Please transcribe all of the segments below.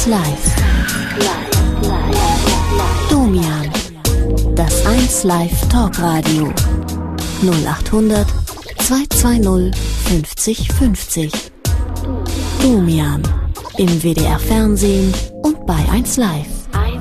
Live. Domian. Das 1 Live Talkradio. 0800 220 50 50. Domian. Im WDR Fernsehen und bei 1 Live.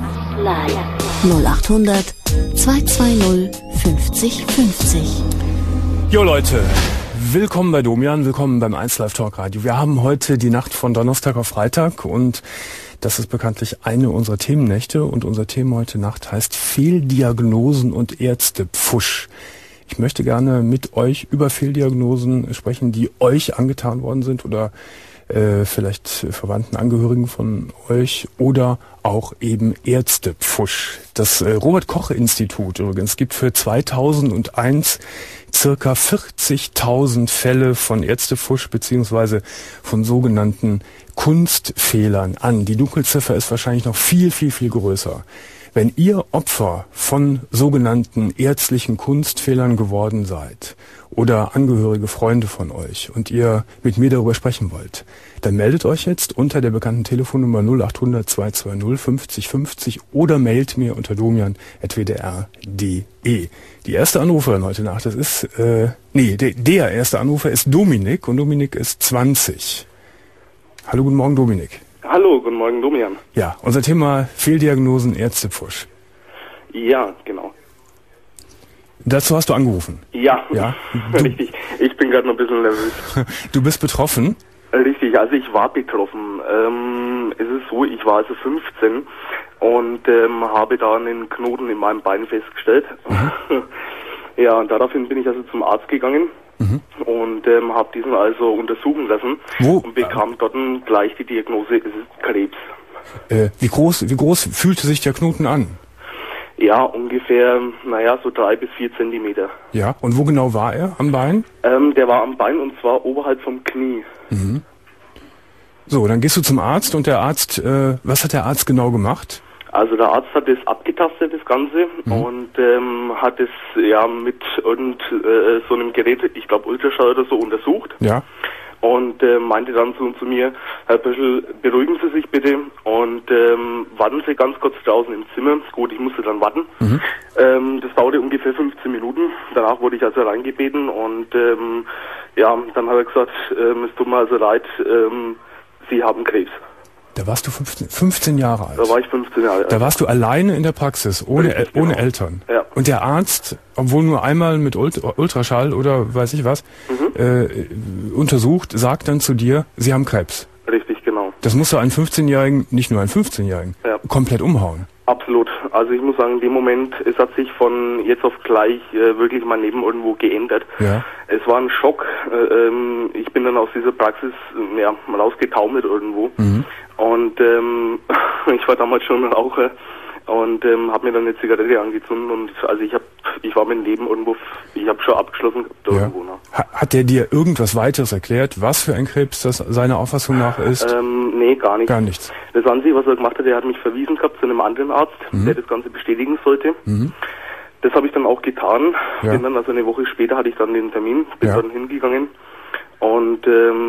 0800 220 50 50. Jo Leute, willkommen bei Domian, willkommen beim 1 Live Talkradio. Wir haben heute die Nacht von Donnerstag auf Freitag und das ist bekanntlich eine unserer Themennächte und unser Thema heute Nacht heißt Fehldiagnosen und Ärztepfusch. Ich möchte gerne mit euch über Fehldiagnosen sprechen, die euch angetan worden sind oder vielleicht Verwandten, Angehörigen von euch oder auch eben Ärztepfusch. Das Robert-Koch-Institut übrigens gibt für 2001 circa 40.000 Fälle von Ärztepfusch beziehungsweise von sogenannten Kunstfehlern an. Die Dunkelziffer ist wahrscheinlich noch viel, viel, viel größer. Wenn ihr Opfer von sogenannten ärztlichen Kunstfehlern geworden seid oder Angehörige, Freunde von euch und ihr mit mir darüber sprechen wollt, dann meldet euch jetzt unter der bekannten Telefonnummer 0800 220 50 50 oder mailt mir unter domian@wdr.de. Die erste Anruferin heute Nacht, das ist, der erste Anrufer ist Dominik und Dominik ist 20. Hallo, guten Morgen Dominik. Hallo, guten Morgen, Domian. Ja, unser Thema Fehldiagnosen, Ärztepfusch. Ja, genau. Dazu hast du angerufen? Ja. Richtig. Ich bin gerade noch ein bisschen nervös. Du bist betroffen? Richtig, also ich war betroffen. Es ist so, ich war also 15 und habe da einen Knoten in meinem Bein festgestellt. Mhm. Ja, und daraufhin bin ich also zum Arzt gegangen. Mhm. Und habe diesen also untersuchen lassen. Wo? Und bekam dort gleich die Diagnose, es ist Krebs. Wie groß fühlte sich der Knoten an? Ja, ungefähr, so 3 bis 4 Zentimeter. Ja, und wo genau war er? Am Bein? Der war am Bein und zwar oberhalb vom Knie. Mhm. So, dann gehst du zum Arzt und der Arzt, was hat der Arzt genau gemacht? Also der Arzt hat das abgetastet, das Ganze, und hat es mit so einem Gerät, ich glaube Ultraschall oder so, untersucht. Ja. Und meinte dann zu mir, Herr Pöschl, beruhigen Sie sich bitte und warten Sie ganz kurz draußen im Zimmer. Gut, ich musste dann warten. Mhm. Das dauerte ungefähr 15 Minuten. Danach wurde ich also reingebeten und dann hat er gesagt, es tut mir also leid, Sie haben Krebs. Da warst du 15 Jahre alt. Da war ich 15 Jahre alt. Da warst du alleine in der Praxis, ohne Eltern. Ja. Und der Arzt, obwohl nur einmal mit Ultraschall oder weiß ich was, untersucht, sagt dann zu dir, Sie haben Krebs. Richtig, genau. Das muss doch einen 15-Jährigen, nicht nur einen 15-Jährigen, komplett umhauen. Absolut. Also ich muss sagen, in dem Moment, es hat sich von jetzt auf gleich wirklich mein Leben irgendwo geändert. Ja. Es war ein Schock. Ich bin dann aus dieser Praxis rausgetaumelt irgendwo. Mhm. Und ich war damals schon Raucher und habe mir dann eine Zigarette angezündet und also ich war mein Leben irgendwo, ich habe schon abgeschlossen irgendwo. Ne? Hat der dir irgendwas weiteres erklärt, was für ein Krebs das seiner Auffassung nach ist? Nee, gar nichts. Gar nichts. Das Einzige, was er gemacht hat, er hat mich verwiesen gehabt zu einem anderen Arzt, der das Ganze bestätigen sollte. Mhm. Das habe ich dann auch getan. Ja. Bin dann also eine Woche später hatte ich dann den Termin, bin dann hingegangen und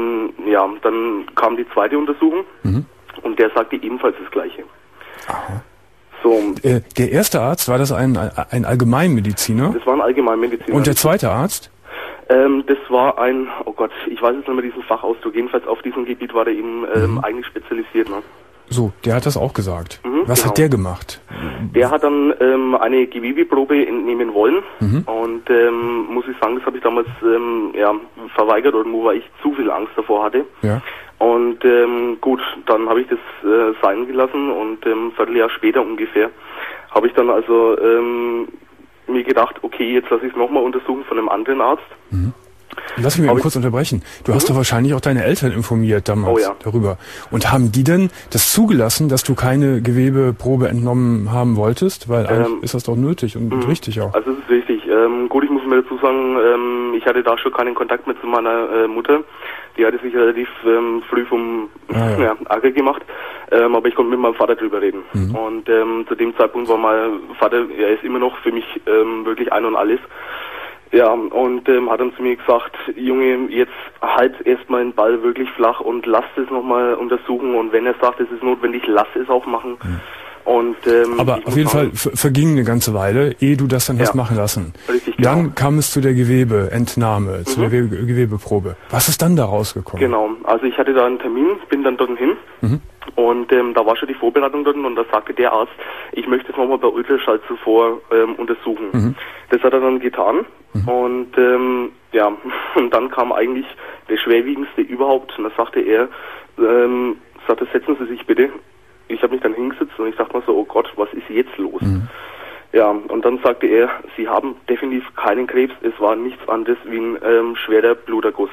dann kam die zweite Untersuchung. Mhm. Und der sagte ebenfalls das Gleiche. Aha. So. Der erste Arzt, war das ein Allgemeinmediziner? Das war ein Allgemeinmediziner. Und der zweite Arzt? Das war ein, oh Gott, ich weiß jetzt nicht mehr diesen Fachausdruck. Jedenfalls auf diesem Gebiet war der eben eigentlich spezialisiert. Ne? So, der hat das auch gesagt. Was hat der gemacht? Der hat dann eine Gewebeprobe entnehmen wollen und muss ich sagen, das habe ich damals verweigert irgendwo, weil ich zu viel Angst davor hatte. Ja. Und gut, dann habe ich das sein gelassen und ein Vierteljahr später ungefähr habe ich dann also mir gedacht, okay, jetzt lasse ich es nochmal untersuchen von einem anderen Arzt. Mhm. Lass mich mal kurz unterbrechen. Du hast doch wahrscheinlich auch deine Eltern informiert damals darüber. Und haben die denn das zugelassen, dass du keine Gewebeprobe entnommen haben wolltest? Weil eigentlich ist das doch nötig und richtig auch. Also es ist richtig. Gut, ich muss mir dazu sagen, ich hatte da schon keinen Kontakt mehr zu meiner Mutter. Die hatte sich relativ früh vom Acker gemacht. Aber ich konnte mit meinem Vater drüber reden. Mhm. Und zu dem Zeitpunkt war mein Vater, er ist immer noch für mich wirklich ein und alles. Ja, und hat dann zu mir gesagt, Junge, jetzt halt erstmal den Ball wirklich flach und lass es nochmal untersuchen und wenn er sagt, es ist notwendig, lass es auch machen. Und, aber auf jeden Fall verging eine ganze Weile, ehe du das dann hast machen lassen. Richtig, genau. Dann kam es zu der Gewebeentnahme, zu der Gewebeprobe. Was ist dann da rausgekommen? Genau, also ich hatte da einen Termin, bin dann dorthin und da war schon die Vorbereitung dort und da sagte der Arzt, ich möchte es nochmal bei Ultraschall zuvor untersuchen. Das hat er dann getan und ja, und dann kam eigentlich der schwerwiegendste überhaupt und da sagte er, setzen Sie sich bitte. Ich habe mich dann hingesetzt und ich dachte mir so, oh Gott, was ist jetzt los? Ja, und dann sagte er, Sie haben definitiv keinen Krebs, es war nichts anderes wie ein schwerer Bluterguss.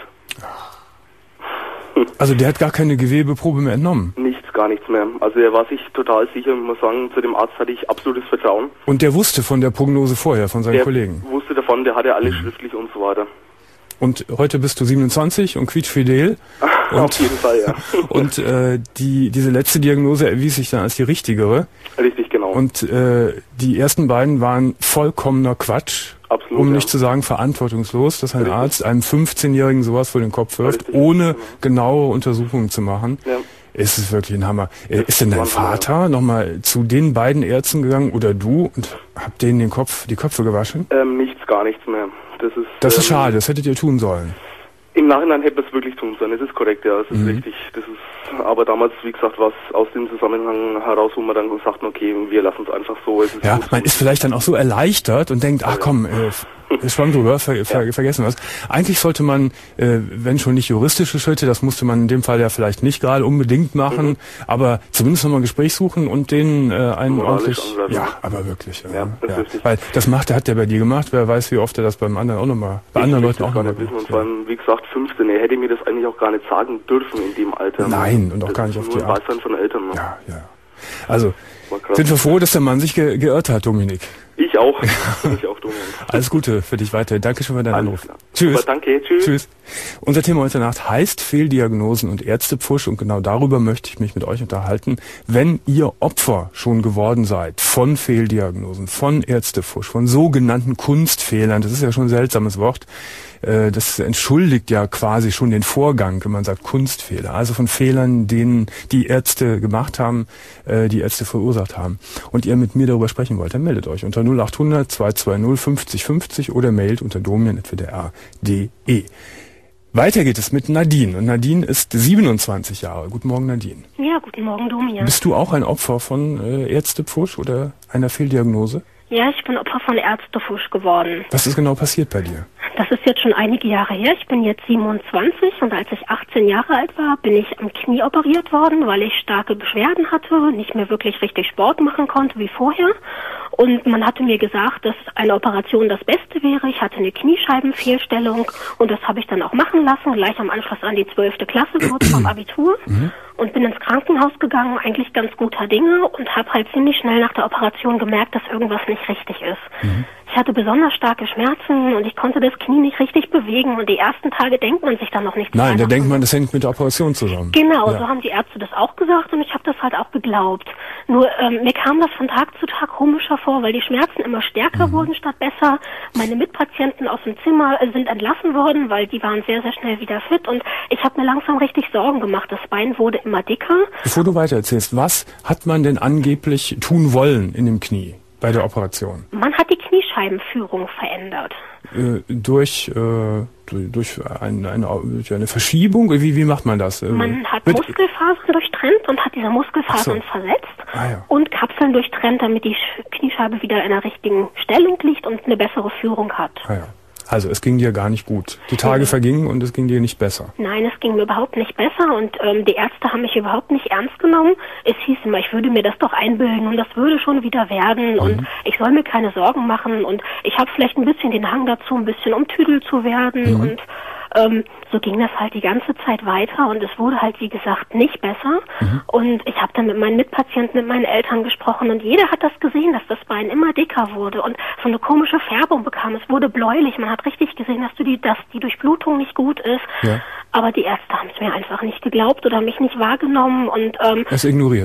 Also der hat gar keine Gewebeprobe mehr entnommen? Gar nichts mehr. Also er war sich total sicher, ich muss sagen, zu dem Arzt hatte ich absolutes Vertrauen. Und der wusste von der Prognose vorher, von seinen Kollegen? Der wusste davon, der hatte alles schriftlich und so weiter. Und heute bist du 27 und quietschfidel. Auf jeden Fall, ja. Und diese letzte Diagnose erwies sich dann als die richtigere. Richtig, genau. Und die ersten beiden waren vollkommener Quatsch. Absolut, um nicht zu sagen verantwortungslos, dass ein Arzt einem 15-Jährigen sowas vor den Kopf wirft, ohne genaue Untersuchungen zu machen. Ja. Es ist wirklich ein Hammer. Ist denn dein Vater nochmal zu den beiden Ärzten gegangen oder du und habt denen die Köpfe gewaschen? Gar nichts mehr. Das ist schade, das hättet ihr tun sollen. Im Nachhinein hätte man es wirklich tun sollen, es ist korrekt, ja, es ist richtig. Aber damals, wie gesagt, war es aus dem Zusammenhang heraus, wo man dann sagt, okay, wir lassen es einfach so. Ja, man ist vielleicht dann auch so erleichtert und denkt, ach komm, schwamm drüber, vergessen was. Eigentlich sollte man, wenn schon nicht juristische Schritte, das musste man in dem Fall ja vielleicht nicht gerade unbedingt machen, aber zumindest nochmal ein Gespräch suchen und denen einen ordentlich... Ja, aber wirklich. Ja. Weil das hat der bei dir gemacht, wer weiß, wie oft er das beim anderen auch nochmal, bei anderen Leuten auch nochmal wissen. Und vor allem, wie gesagt, 15, er hätte mir das eigentlich auch gar nicht sagen dürfen in dem Alter. Nein, und auch gar nicht auf die Art. Weißsein von Eltern. Ne? Ja. Also, sind wir froh, dass der Mann sich geirrt hat, Dominik. Ich auch. Ich auch, Dominik. Alles Gute für dich weiter. Danke schon für deinen Anruf. Klar. Tschüss. Super, danke, tschüss. Unser Thema heute Nacht heißt Fehldiagnosen und Ärztepfusch und genau darüber möchte ich mich mit euch unterhalten. Wenn ihr Opfer schon geworden seid von Fehldiagnosen, von Ärztepfusch, von sogenannten Kunstfehlern, das ist ja schon ein seltsames Wort, das entschuldigt ja quasi schon den Vorgang, wenn man sagt Kunstfehler, also von Fehlern, denen die Ärzte gemacht haben, die Ärzte verursacht haben. Und ihr mit mir darüber sprechen wollt, dann meldet euch unter 0800 220 50 50 oder mailt unter domian@wdr.de. Weiter geht es mit Nadine. Und Nadine ist 27 Jahre. Guten Morgen, Nadine. Ja, guten Morgen, Domian. Bist du auch ein Opfer von Ärztepfusch oder einer Fehldiagnose? Ja, ich bin Opfer von Ärztepfusch geworden. Was ist genau passiert bei dir? Das ist jetzt schon einige Jahre her. Ich bin jetzt 27 und als ich 18 Jahre alt war, bin ich am Knie operiert worden, weil ich starke Beschwerden hatte, nicht mehr wirklich richtig Sport machen konnte wie vorher. Und man hatte mir gesagt, dass eine Operation das Beste wäre. Ich hatte eine Kniescheibenfehlstellung und das habe ich dann auch machen lassen, gleich am Anschluss an die 12. Klasse, kurz vorm Abitur. Und bin ins Krankenhaus gegangen, eigentlich ganz guter Dinge und habe halt ziemlich schnell nach der Operation gemerkt, dass irgendwas nicht richtig ist. Ich hatte besonders starke Schmerzen und ich konnte das Knie nicht richtig bewegen und die ersten Tage denkt man sich dann noch nicht. Nein, da denkt man, das hängt mit der Operation zusammen. Genau, so haben die Ärzte das auch gesagt und ich habe das halt auch geglaubt. Nur mir kam das von Tag zu Tag komischer vor, weil die Schmerzen immer stärker wurden statt besser. Meine Mitpatienten aus dem Zimmer sind entlassen worden, weil die waren sehr, sehr schnell wieder fit und ich habe mir langsam richtig Sorgen gemacht. Das Bein wurde immer dicker. Bevor du weiter erzählst, was hat man denn angeblich tun wollen in dem Knie bei der Operation? Man hat die Kniescheibenführung verändert. Durch eine Verschiebung? Wie macht man das? Man hat Muskelfasern durchtrennt und hat diese Muskelfasern versetzt und Kapseln durchtrennt, damit die Kniescheibe wieder in der richtigen Stellung liegt und eine bessere Führung hat. Also es ging dir gar nicht gut. Die Tage vergingen und es ging dir nicht besser. Nein, es ging mir überhaupt nicht besser und die Ärzte haben mich überhaupt nicht ernst genommen. Es hieß immer, ich würde mir das doch einbilden und das würde schon wieder werden und ich soll mir keine Sorgen machen und ich habe vielleicht ein bisschen den Hang dazu, ein bisschen umtüdelt zu werden und so ging das halt die ganze Zeit weiter und es wurde halt, wie gesagt, nicht besser. Und ich habe dann mit meinen Mitpatienten, mit meinen Eltern gesprochen und jeder hat das gesehen, dass das Bein immer dicker wurde und so eine komische Färbung bekam. Es wurde bläulich. Man hat richtig gesehen, dass die Durchblutung nicht gut ist. Aber die Ärzte haben es mir einfach nicht geglaubt oder mich nicht wahrgenommen und es ignoriert.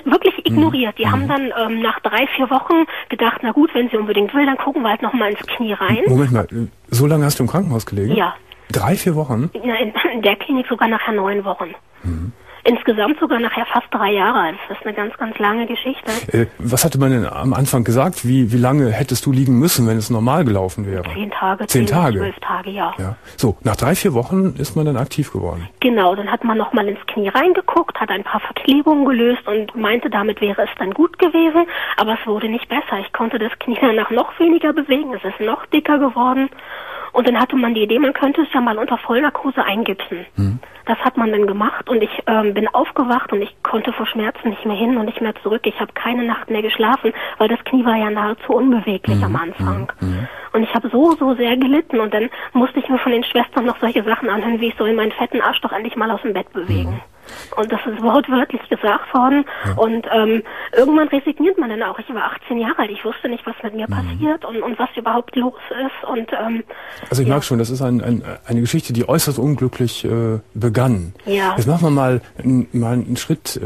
wirklich ignoriert. Die haben dann nach 3-4 Wochen gedacht, na gut, wenn sie unbedingt will, dann gucken wir halt nochmal ins Knie rein. Moment mal, so lange hast du im Krankenhaus gelegen? Ja. 3-4 Wochen? In der Klinik sogar nachher 9 Wochen. Insgesamt sogar nachher fast 3 Jahre alt. Das ist eine ganz, ganz lange Geschichte. Was hatte man denn am Anfang gesagt? Wie lange hättest du liegen müssen, wenn es normal gelaufen wäre? 10 Tage. 10 Tage? 12 Tage, ja. So, nach 3-4 Wochen ist man dann aktiv geworden. Genau, dann hat man nochmal ins Knie reingeguckt, hat ein paar Verklebungen gelöst und meinte, damit wäre es dann gut gewesen. Aber es wurde nicht besser. Ich konnte das Knie danach noch weniger bewegen. Es ist noch dicker geworden. Und dann hatte man die Idee, man könnte es ja mal unter Vollnarkose eingipsen. Das hat man dann gemacht und ich bin aufgewacht und ich konnte vor Schmerzen nicht mehr hin und nicht mehr zurück. Ich habe keine Nacht mehr geschlafen, weil das Knie war ja nahezu unbeweglich am Anfang. Und ich habe so sehr gelitten und dann musste ich mir von den Schwestern noch solche Sachen anhören, wie ich soll meinen fetten Arsch doch endlich mal aus dem Bett bewegen. Und das ist wortwörtlich gesagt worden. Und irgendwann resigniert man dann auch. Ich war 18 Jahre alt. Ich wusste nicht, was mit mir passiert und was überhaupt los ist. Und also ich merke schon, das ist eine Geschichte, die äußerst unglücklich begann. Ja. Jetzt machen wir mal einen Schritt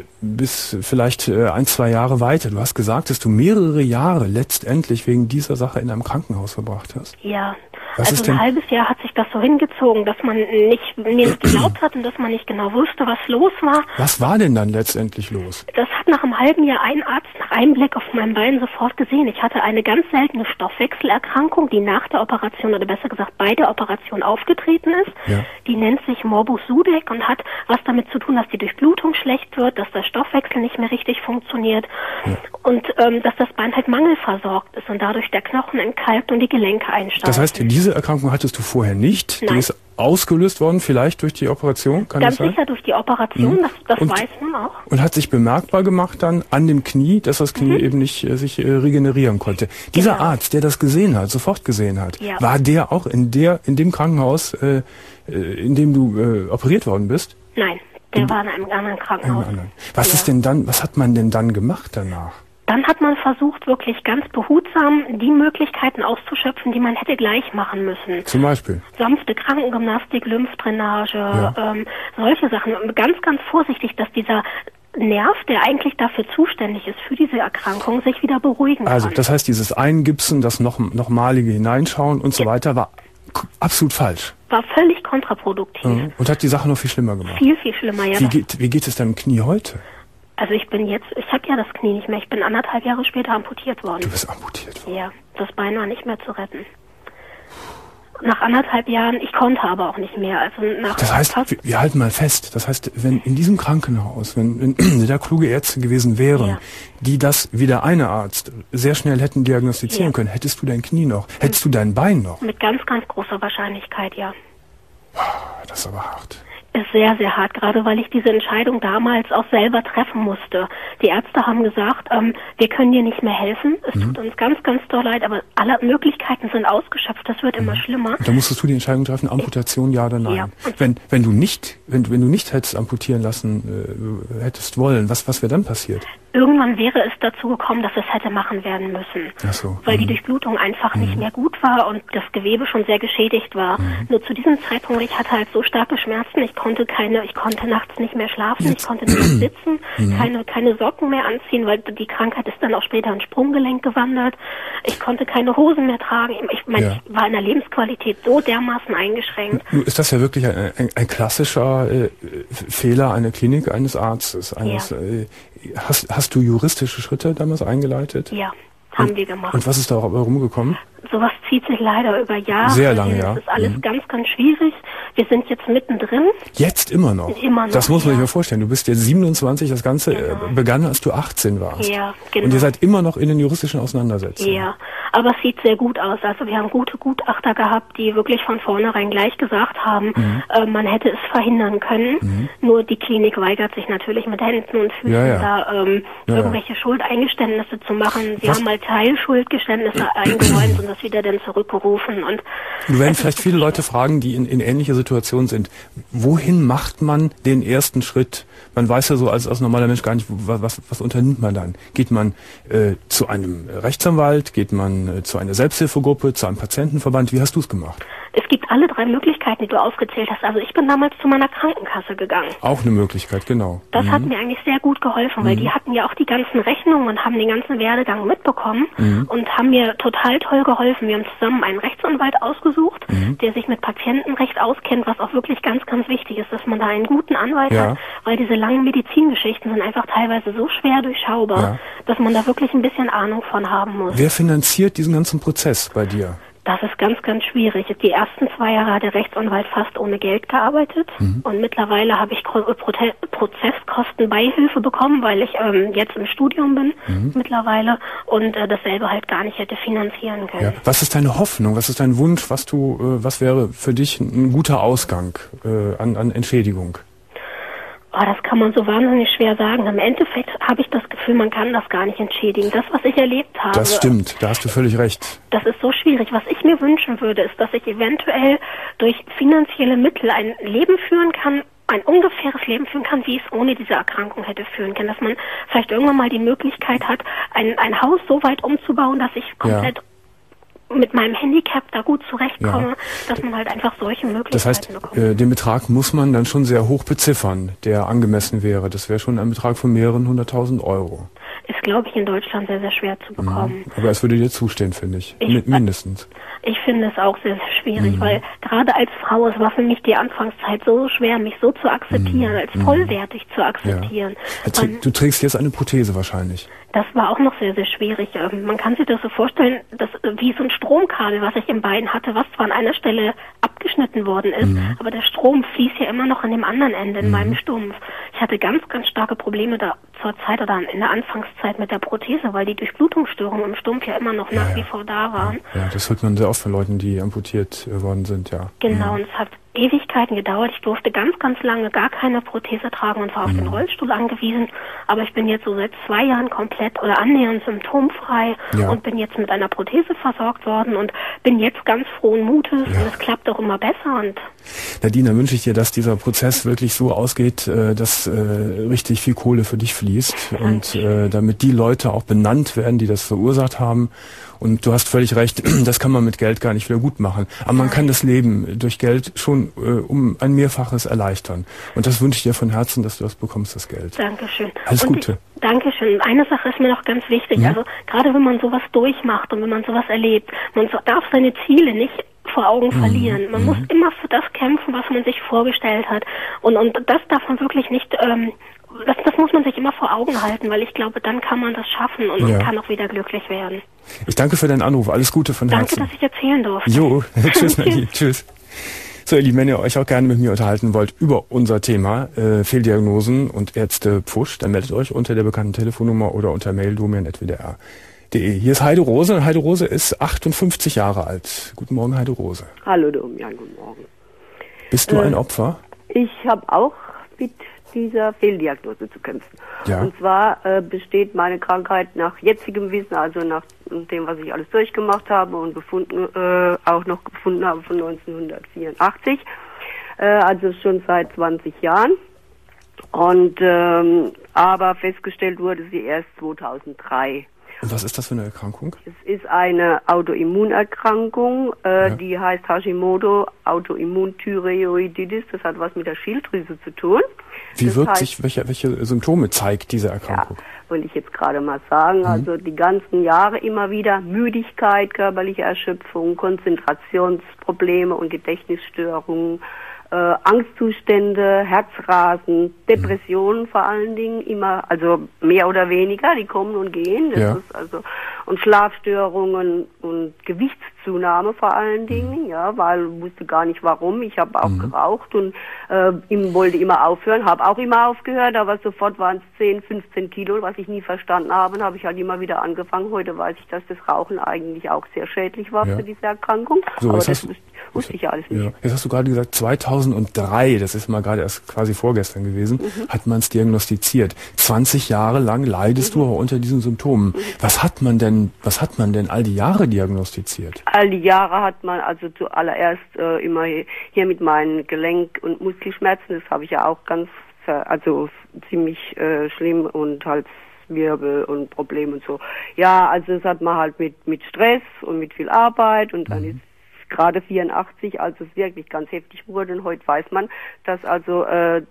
bis vielleicht 1-2 Jahre weiter. Du hast gesagt, dass du mehrere Jahre letztendlich wegen dieser Sache in einem Krankenhaus verbracht hast. Ja. Also ein halbes Jahr hat sich das so hingezogen, dass man mir nicht geglaubt hat und dass man nicht genau wusste, was los war. Was war denn dann letztendlich los? Das hat nach einem halben Jahr ein Arzt nach einem Blick auf mein Bein sofort gesehen. Ich hatte eine ganz seltene Stoffwechselerkrankung, die nach der Operation oder besser gesagt bei der Operation aufgetreten ist. Ja. Die nennt sich Morbus Sudeck und hat was damit zu tun, dass die Durchblutung schlecht wird, dass der Stoffwechsel nicht mehr richtig funktioniert und dass das Bein halt mangelversorgt ist und dadurch der Knochen entkalkt und die Gelenke einsteigen. Das heißt, diese Erkrankung hattest du vorher nicht? Nein. Die ist ausgelöst worden, vielleicht durch die Operation? Kann Ganz das sein? sicher durch die Operation, das weiß man auch. Und hat sich bemerkbar gemacht dann an dem Knie, dass das Knie eben nicht sich regenerieren konnte. Dieser Arzt, der das gesehen hat, sofort gesehen hat, war der auch in dem Krankenhaus, in dem du operiert worden bist? Nein, der war in einem anderen Krankenhaus. Was ist denn dann, was hat man denn dann gemacht danach? Dann hat man versucht, wirklich ganz behutsam die Möglichkeiten auszuschöpfen, die man hätte gleich machen müssen. Zum Beispiel? Sanfte Krankengymnastik, Lymphdrainage, solche Sachen. Ganz, ganz vorsichtig, dass dieser Nerv, der eigentlich dafür zuständig ist, für diese Erkrankung, sich wieder beruhigen kann. Also, das heißt, dieses Eingipsen, das nochmalige Hineinschauen und so weiter war absolut falsch. War völlig kontraproduktiv. Und hat die Sache noch viel schlimmer gemacht. Viel, viel schlimmer, ja. Wie geht es deinem Knie heute? Also ich habe ja das Knie nicht mehr. Ich bin 1,5 Jahre später amputiert worden. Du bist amputiert worden? Ja, das Bein war nicht mehr zu retten. Nach 1,5 Jahren, ich konnte aber auch nicht mehr. Also das heißt, wir halten mal fest, das heißt, wenn in diesem Krankenhaus, wenn da kluge Ärzte gewesen wären, die das wie der eine Arzt sehr schnell hätten diagnostizieren können, hättest du dein Knie noch, hättest du dein Bein noch? Mit ganz, ganz großer Wahrscheinlichkeit, ja. Das ist aber hart. Ist sehr, sehr hart, gerade weil ich diese Entscheidung damals auch selber treffen musste. Die Ärzte haben gesagt, wir können dir nicht mehr helfen. Es tut uns ganz, ganz doll leid, aber alle Möglichkeiten sind ausgeschöpft. Das wird immer schlimmer. Und da musstest du die Entscheidung treffen, Amputation ja oder nein. Ja. Wenn du nicht hättest amputieren lassen, hättest wollen, was wäre dann passiert? Irgendwann wäre es dazu gekommen, dass es hätte machen werden müssen. Ach so. Weil die Durchblutung einfach nicht mehr gut war und das Gewebe schon sehr geschädigt war. Nur zu diesem Zeitpunkt, ich hatte halt so starke Schmerzen, ich konnte nachts nicht mehr schlafen, ich konnte nicht mehr sitzen, keine Socken mehr anziehen, weil die Krankheit ist dann auch später ins Sprunggelenk gewandert. Ich konnte keine Hosen mehr tragen. Ich war in der Lebensqualität so dermaßen eingeschränkt. Nun ist das ja wirklich ein klassischer Fehler einer Klinik, eines Arztes. Hast du juristische Schritte damals eingeleitet? Ja, haben wir gemacht. Und was ist da rumgekommen? Sowas zieht sich leider über Jahre. Sehr lange, ja. Das ist alles ganz, ganz schwierig. Wir sind jetzt mittendrin. Jetzt immer noch? Immer noch, das muss man sich mal vorstellen. Du bist jetzt 27, das Ganze begann, als du 18 warst. Ja, genau. Und ihr seid immer noch in den juristischen Auseinandersetzungen. Ja, aber es sieht sehr gut aus. Also wir haben gute Gutachter gehabt, die wirklich von vornherein gleich gesagt haben, man hätte es verhindern können. Nur die Klinik weigert sich natürlich mit Händen und Füßen irgendwelche Schuldeingeständnisse zu machen. Sie haben mal Teilschuldgeständnisse eingeräumt und das wieder dann zurückgerufen. Und du werden vielleicht viele Leute fragen, die in ähnlicher Situation sind. Wohin macht man den ersten Schritt? Man weiß ja so als normaler Mensch gar nicht, was unternimmt man dann? Geht man zu einem Rechtsanwalt? Geht man zu einer Selbsthilfegruppe? Zu einem Patientenverband? Wie hast du es gemacht? Es gibt alle 3 Möglichkeiten, die du aufgezählt hast. Also ich bin damals zu meiner Krankenkasse gegangen. Auch eine Möglichkeit, genau. Das hat mir eigentlich sehr gut geholfen, weil die hatten ja auch die ganzen Rechnungen und haben den ganzen Werdegang mitbekommen und haben mir total toll geholfen. Wir haben zusammen einen Rechtsanwalt ausgesucht, der sich mit Patientenrecht auskennt, was auch wirklich ganz, ganz wichtig ist, dass man da einen guten Anwalt hat, weil diese langen Medizingeschichten sind einfach teilweise so schwer durchschaubar, dass man da wirklich ein bisschen Ahnung von haben muss. Wer finanziert diesen ganzen Prozess bei dir? Das ist ganz, ganz schwierig. Die ersten 2 Jahre hat der Rechtsanwalt fast ohne Geld gearbeitet und mittlerweile habe ich Prozesskostenbeihilfe bekommen, weil ich jetzt im Studium bin mittlerweile und dasselbe halt gar nicht hätte finanzieren können. Ja. Was ist deine Hoffnung? Was ist dein Wunsch? Was wäre für dich ein guter Ausgang an Entschädigung? Oh, das kann man so wahnsinnig schwer sagen. Im Endeffekt habe ich das Gefühl, man kann das gar nicht entschädigen. Das, was ich erlebt habe... Das stimmt, da hast du völlig recht. Das ist so schwierig. Was ich mir wünschen würde, ist, dass ich eventuell durch finanzielle Mittel ein Leben führen kann, ein ungefähres Leben führen kann, wie es ohne diese Erkrankung hätte führen können. Dass man vielleicht irgendwann mal die Möglichkeit hat, ein Haus so weit umzubauen, dass ich komplett mit meinem Handicap da gut zurechtkomme, dass man halt einfach solche Möglichkeiten bekommt. Den Betrag muss man dann schon sehr hoch beziffern, der angemessen wäre. Das wäre schon ein Betrag von mehreren 100.000 Euro. Ist, glaube ich, in Deutschland sehr, sehr schwer zu bekommen. Aber es würde dir zustehen, finde ich. Mindestens. Ich finde es auch sehr, sehr schwierig, weil gerade als Frau, es war für mich die Anfangszeit so schwer, mich so zu akzeptieren, als vollwertig zu akzeptieren. Ja. Du trägst jetzt eine Prothese wahrscheinlich. Das war auch noch sehr, sehr schwierig. Man kann sich das so vorstellen, dass wie so ein Stromkabel, was ich im Bein hatte, was zwar an einer Stelle abgeschnitten worden ist, aber der Strom fließt ja immer noch an dem anderen Ende in meinem Stumpf. Ich hatte ganz, ganz starke Probleme da zur Zeit oder in der Anfangszeit mit der Prothese, weil die Durchblutungsstörungen im Stumpf ja immer noch nach wie vor da waren. Ja, das hört man sehr oft von Leuten, die amputiert worden sind, ja. Genau, und es hat Ewigkeiten gedauert. Ich durfte ganz, ganz lange gar keine Prothese tragen und war auf den Rollstuhl angewiesen. Aber ich bin jetzt so seit 2 Jahren komplett oder annähernd symptomfrei und bin jetzt mit einer Prothese versorgt worden und bin jetzt ganz frohen Mutes und es klappt auch immer besser. Und Nadine, wünsche ich dir, dass dieser Prozess wirklich so ausgeht, dass richtig viel Kohle für dich fließt und damit die Leute auch benannt werden, die das verursacht haben. Und du hast völlig recht, das kann man mit Geld gar nicht wieder gut machen. Aber man kann das Leben durch Geld schon um ein Mehrfaches erleichtern. Und das wünsche ich dir von Herzen, dass du das bekommst, das Geld. Dankeschön. Alles Gute. Dankeschön. Eine Sache ist mir noch ganz wichtig. Also gerade wenn man sowas durchmacht und wenn man sowas erlebt, man darf seine Ziele nicht vor Augen verlieren. Man muss immer für das kämpfen, was man sich vorgestellt hat. Und das darf man wirklich nicht... Das muss man sich immer vor Augen halten, weil ich glaube, dann kann man das schaffen und man kann auch wieder glücklich werden. Ich danke für deinen Anruf. Alles Gute von Herzen. Danke, dass ich erzählen durfte. Jo, tschüss Nadine. Tschüss. So, ihr Lieben, wenn ihr euch auch gerne mit mir unterhalten wollt über unser Thema Fehldiagnosen und Ärzte Pfusch, dann meldet euch unter der bekannten Telefonnummer oder unter Mail domian@wdr.de. Hier ist Heide Rose. Heide Rose ist 58 Jahre alt. Guten Morgen, Heide Rose. Hallo Domian, guten Morgen. Bist du ein Opfer? Ich habe auch mit dieser Fehldiagnose zu kämpfen. Ja. Und zwar besteht meine Krankheit nach jetzigem Wissen, also nach dem, was ich alles durchgemacht habe und auch noch gefunden habe von 1984, also schon seit 20 Jahren. Und aber festgestellt wurde sie erst 2003. Und was ist das für eine Erkrankung? Es ist eine Autoimmunerkrankung, die heißt Hashimoto Autoimmunthyreoiditis. Das hat was mit der Schilddrüse zu tun. Wie wirkt sich, welche Symptome zeigt diese Erkrankung? Ja, wollte ich jetzt gerade mal sagen. Also die ganzen Jahre immer wieder Müdigkeit, körperliche Erschöpfung, Konzentrationsprobleme und Gedächtnisstörungen, Angstzustände, Herzrasen, Depressionen vor allen Dingen immer, also mehr oder weniger, die kommen und gehen. Das ist also, und Schlafstörungen und Gewichtszunahme vor allen Dingen, weil ich wusste gar nicht warum. Ich habe auch geraucht und wollte immer aufhören, habe auch immer aufgehört, aber sofort waren es 10, 15 Kilo, was ich nie verstanden habe, und habe ich halt immer wieder angefangen. Heute weiß ich, dass das Rauchen eigentlich auch sehr schädlich war für diese Erkrankung. So, aber das wusste ich ja alles nicht. Ja. Jetzt hast du gerade gesagt, 2003, das ist mal gerade erst quasi vorgestern gewesen, hat man es diagnostiziert. 20 Jahre lang leidest du unter diesen Symptomen. Was hat man denn all die Jahre diagnostiziert? All die Jahre hat man also zuallererst immer hier mit meinen Gelenk- und Muskelschmerzen, das habe ich ja auch ziemlich schlimm, und Halswirbel und Probleme und so. Ja, also das hat man halt mit Stress und mit viel Arbeit, und dann gerade 84, als es wirklich ganz heftig wurde. Und heute weiß man, dass also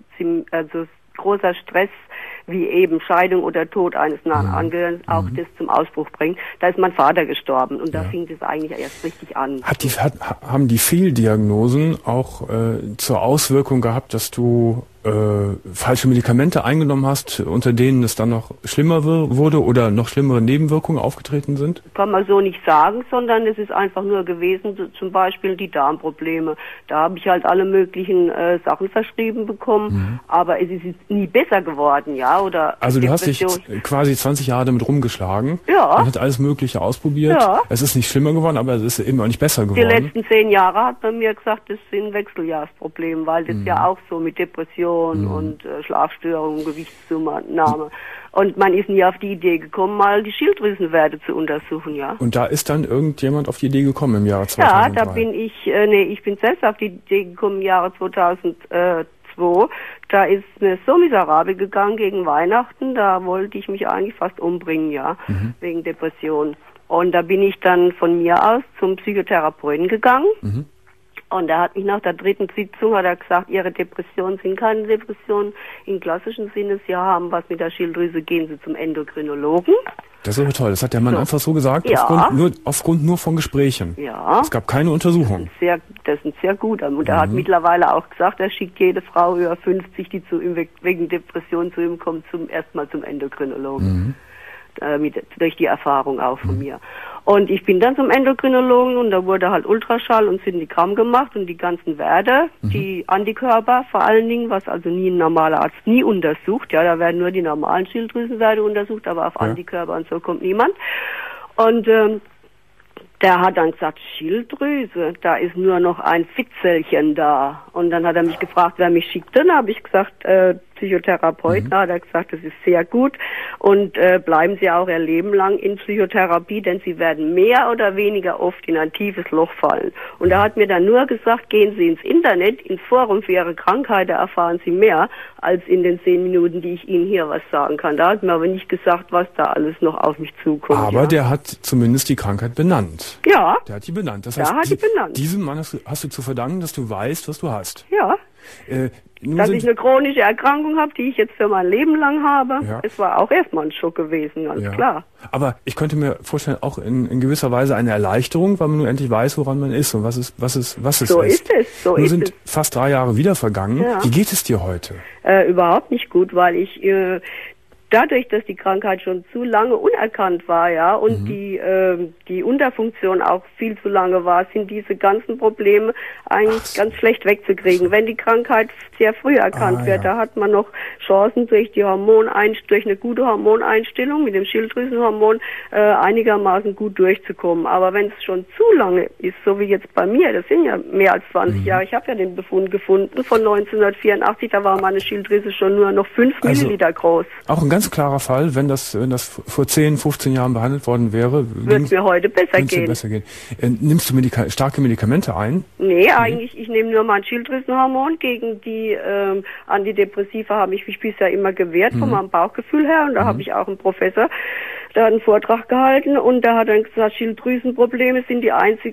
großer Stress wie eben Scheidung oder Tod eines nahen Angehörigen auch das zum Ausbruch bringt. Da ist mein Vater gestorben und da fing das eigentlich erst richtig an. Haben die Fehldiagnosen auch zur Auswirkung gehabt, dass du falsche Medikamente eingenommen hast, unter denen es dann noch schlimmer wurde oder noch schlimmere Nebenwirkungen aufgetreten sind? Kann man so nicht sagen, sondern es ist einfach nur gewesen, zum Beispiel die Darmprobleme. Da habe ich halt alle möglichen Sachen verschrieben bekommen, aber es ist nie besser geworden, ja, oder... Also du hast dich quasi 20 Jahre damit rumgeschlagen und hast alles Mögliche ausprobiert. Ja. Es ist nicht schlimmer geworden, aber es ist eben auch nicht besser geworden. Die letzten 10 Jahre hat man mir gesagt, das sind Wechseljahrsprobleme, weil das ja auch so mit Depressionen und Schlafstörungen, Gewichtszunahme. Und man ist nie auf die Idee gekommen, mal die Schilddrüsenwerte zu untersuchen, ja. Und da ist dann irgendjemand auf die Idee gekommen im Jahre 2003? Ja, da bin ich bin selbst auf die Idee gekommen im Jahre 2002. Da ist mir so miserabel gegangen gegen Weihnachten, da wollte ich mich eigentlich fast umbringen, ja, wegen Depression. Und da bin ich dann von mir aus zum Psychotherapeuten gegangen. Und er hat mich nach der 3. Sitzung hat er gesagt, Ihre Depressionen sind keine Depressionen im klassischen Sinne. Sie haben was mit der Schilddrüse, gehen Sie zum Endokrinologen. Das ist aber toll. Das hat der Mann einfach so gesagt, aufgrund nur von Gesprächen. Ja. Es gab keine Untersuchung. Das ist ein sehr guter. Und er hat mittlerweile auch gesagt, er schickt jede Frau über 50, die zu ihm wegen Depression zu ihm kommt, erstmal zum Endokrinologen. Durch die Erfahrung auch von mir. Und ich bin dann zum Endokrinologen und da wurde halt Ultraschall und Syndigramm gemacht und die ganzen Werte, die Antikörper vor allen Dingen, was also nie ein normaler Arzt nie untersucht. Ja, da werden nur die normalen Schilddrüsenwerte untersucht, aber auf Antikörper und so kommt niemand. Und der hat dann gesagt, Schilddrüse, da ist nur noch ein Fitzelchen da. Und dann hat er mich gefragt, wer mich schickt. Dann habe ich gesagt, Psychotherapeut. Da hat er gesagt, das ist sehr gut. Und bleiben Sie auch Ihr Leben lang in Psychotherapie, denn Sie werden mehr oder weniger oft in ein tiefes Loch fallen. Und er hat mir dann nur gesagt, gehen Sie ins Internet, ins Forum für Ihre Krankheit, da erfahren Sie mehr als in den 10 Minuten, die ich Ihnen hier was sagen kann. Da hat mir aber nicht gesagt, was da alles noch auf mich zukommt. Aber der hat zumindest die Krankheit benannt. Ja. Der hat die benannt. Das heißt, diesem Mann hast du zu verdanken, dass du weißt, was du hast. Ja. Dass ich eine chronische Erkrankung habe, die ich jetzt für mein Leben lang habe. Ja. Es war auch erstmal ein Schock gewesen, ganz klar. Aber ich könnte mir vorstellen, auch in gewisser Weise eine Erleichterung, weil man nur endlich weiß, woran man ist und was es ist. So ist es. Nun sind fast 3 Jahre wieder vergangen. Ja. Wie geht es dir heute? Überhaupt nicht gut, weil ich dadurch, dass die Krankheit schon zu lange unerkannt war, ja, und die Unterfunktion auch viel zu lange war, sind diese ganzen Probleme eigentlich ganz schlecht wegzukriegen. Wenn die Krankheit sehr früh erkannt wird, da hat man noch Chancen durch durch eine gute Hormoneinstellung mit dem Schilddrüsenhormon einigermaßen gut durchzukommen. Aber wenn es schon zu lange ist, so wie jetzt bei mir, das sind ja mehr als 20 Jahre, ich habe ja den Befund gefunden von 1984, da war meine Schilddrüse schon nur noch 5 Milliliter groß. Auch ein ganz klarer Fall, wenn das vor 10, 15 Jahren behandelt worden wäre, würde es mir heute besser gehen. Nimmst du starke Medikamente ein? Nee, eigentlich, ich nehme nur mein Schilddrüsenhormon. Gegen die Antidepressiva habe ich mich bisher immer gewehrt, von meinem Bauchgefühl her. Und da habe ich auch einen Professor, der hat einen Vortrag gehalten und da hat er gesagt, Schilddrüsenprobleme sind die einzigen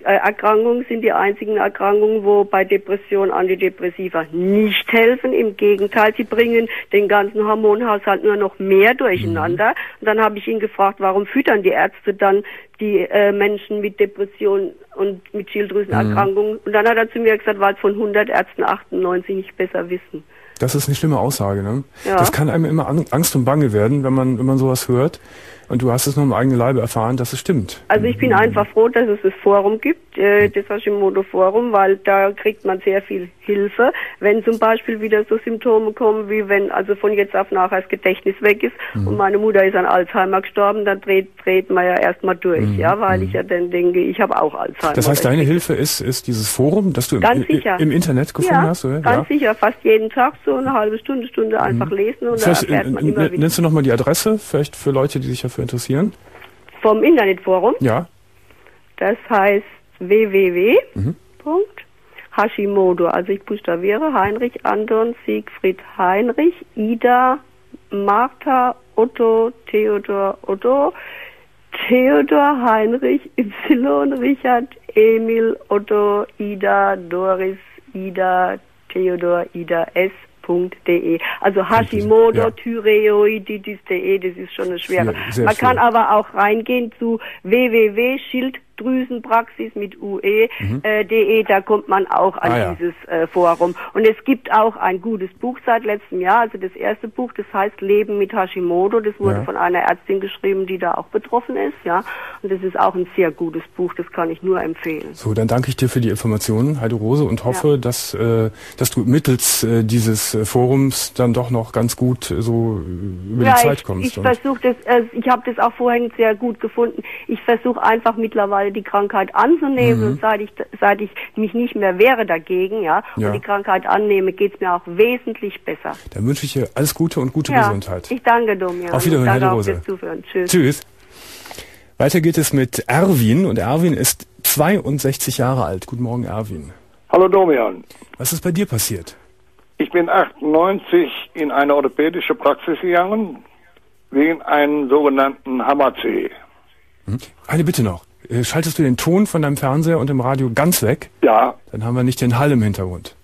Erkrankungen, wo bei Depression Antidepressiva nicht helfen. Im Gegenteil, sie bringen den ganzen Hormonhaushalt nur noch mehr durcheinander. Und dann habe ich ihn gefragt, warum füttern die Ärzte dann die Menschen mit Depressionen und mit Schilddrüsenerkrankungen? Und dann hat er zu mir gesagt, weil es von 100 Ärzten 98 nicht besser wissen. Das ist eine schlimme Aussage, ne? Ja. Das kann einem immer Angst und Bange werden, wenn man sowas hört. Und du hast es nur im eigenen Leibe erfahren, dass es stimmt. Also ich bin einfach froh, dass es das Forum gibt, das Hashimoto-Forum, weil da kriegt man sehr viel Hilfe. Wenn zum Beispiel wieder so Symptome kommen, wie wenn also von jetzt auf nachher das Gedächtnis weg ist und meine Mutter ist an Alzheimer gestorben, dann dreht man ja erstmal durch, ja, weil ich ja dann denke, ich habe auch Alzheimer. Das heißt, deine Hilfe ist dieses Forum, das du im Internet gefunden hast, oder? Ganz sicher, fast jeden Tag so eine halbe Stunde einfach lesen und da erfährt man immer wieder. Nennst du nochmal die Adresse, vielleicht für Leute, die sich dafür interessieren? Vom Internetforum? Ja. Das heißt www.hashimoto, also ich buchstabiere Heinrich, Anton, Siegfried, Heinrich, Ida, Martha, Otto, Theodor, Otto, Theodor, Heinrich, Y, Richard, Emil, Otto, Ida, Doris, Ida, Theodor, Ida, S.de. Also Hashimoto, Thyreoiditis.de, das ist schon eine schwere. Man kann aber auch reingehen zu www.schilddrüsenpraxis mit UE.de, da kommt man auch an dieses Forum. Und es gibt auch ein gutes Buch seit letztem Jahr, also das erste Buch, das heißt Leben mit Hashimoto, das wurde von einer Ärztin geschrieben, die da auch betroffen ist, und das ist auch ein sehr gutes Buch, das kann ich nur empfehlen. So, dann danke ich dir für die Informationen, Heide Rose, und hoffe, dass du mittels dieses Forums dann doch noch ganz gut so über die Zeit kommst. Ich versuche das, ich habe das auch vorhin sehr gut gefunden, ich versuche einfach mittlerweile die Krankheit anzunehmen, und seit ich mich nicht mehr wehre dagegen, und die Krankheit annehme, geht's mir auch wesentlich besser. Dann wünsche ich dir alles Gute und gute Gesundheit. Ich danke, Domian. Auf Wiederhören, Heide Rose. Tschüss. Tschüss. Weiter geht es mit Erwin, und Erwin ist 62 Jahre alt. Guten Morgen, Erwin. Hallo, Domian. Was ist bei dir passiert? Ich bin 98 in eine orthopädische Praxis gegangen, wegen einem sogenannten Hammer-C. Eine Bitte noch. Schaltest du den Ton von deinem Fernseher und dem Radio ganz weg? Ja. Dann haben wir nicht den Hall im Hintergrund.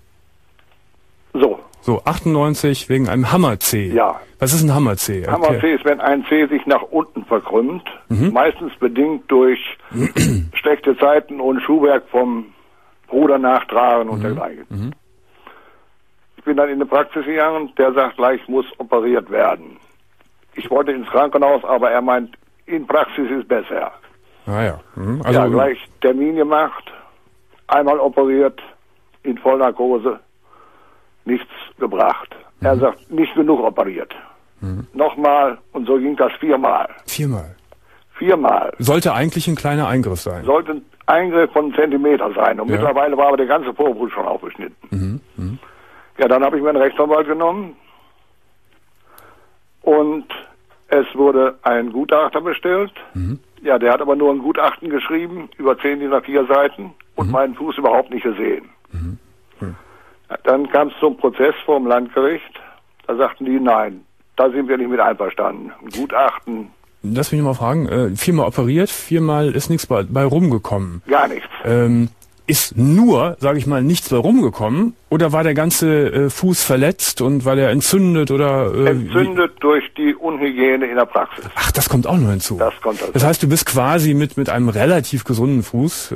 So, 98 wegen einem Hammer-C. Ja. Was ist ein Hammer-C? Hammer-C ist, wenn ein C sich nach unten verkrümmt, meistens bedingt durch schlechte Zeiten und Schuhwerk vom Bruder nachtragen und dergleichen. Ich bin dann in eine Praxis gegangen, der sagt gleich, muss operiert werden. Ich wollte ins Krankenhaus, aber er meint, in Praxis ist besser. Also gleich Termin gemacht, einmal operiert, in Vollnarkose, nichts gebracht. Er sagt, nicht genug operiert. Nochmal, und so ging das 4-mal. 4-mal. Sollte eigentlich ein kleiner Eingriff sein. Sollte ein Eingriff von 1 Zentimeter sein. Und mittlerweile war aber der ganze Vorbrust schon aufgeschnitten. Ja, dann habe ich mir einen Rechtsanwalt genommen. Und es wurde ein Gutachter bestellt. Ja, der hat aber nur ein Gutachten geschrieben, über 10 DIN A4 Seiten, und meinen Fuß überhaupt nicht gesehen. Dann kam es zum Prozess vor dem Landgericht. Da sagten die, nein, da sind wir nicht mit einverstanden. Ein Gutachten. Lass mich mal fragen, 4-mal operiert, 4-mal ist nichts bei rumgekommen. Gar nichts. Ist nur, sage ich mal, nichts bei rumgekommen, oder war der ganze Fuß verletzt und war der entzündet oder... entzündet durch die Unhygiene in der Praxis. Ach, das kommt auch noch hinzu. Das kommt dazu. Das heißt, du bist quasi mit einem relativ gesunden Fuß,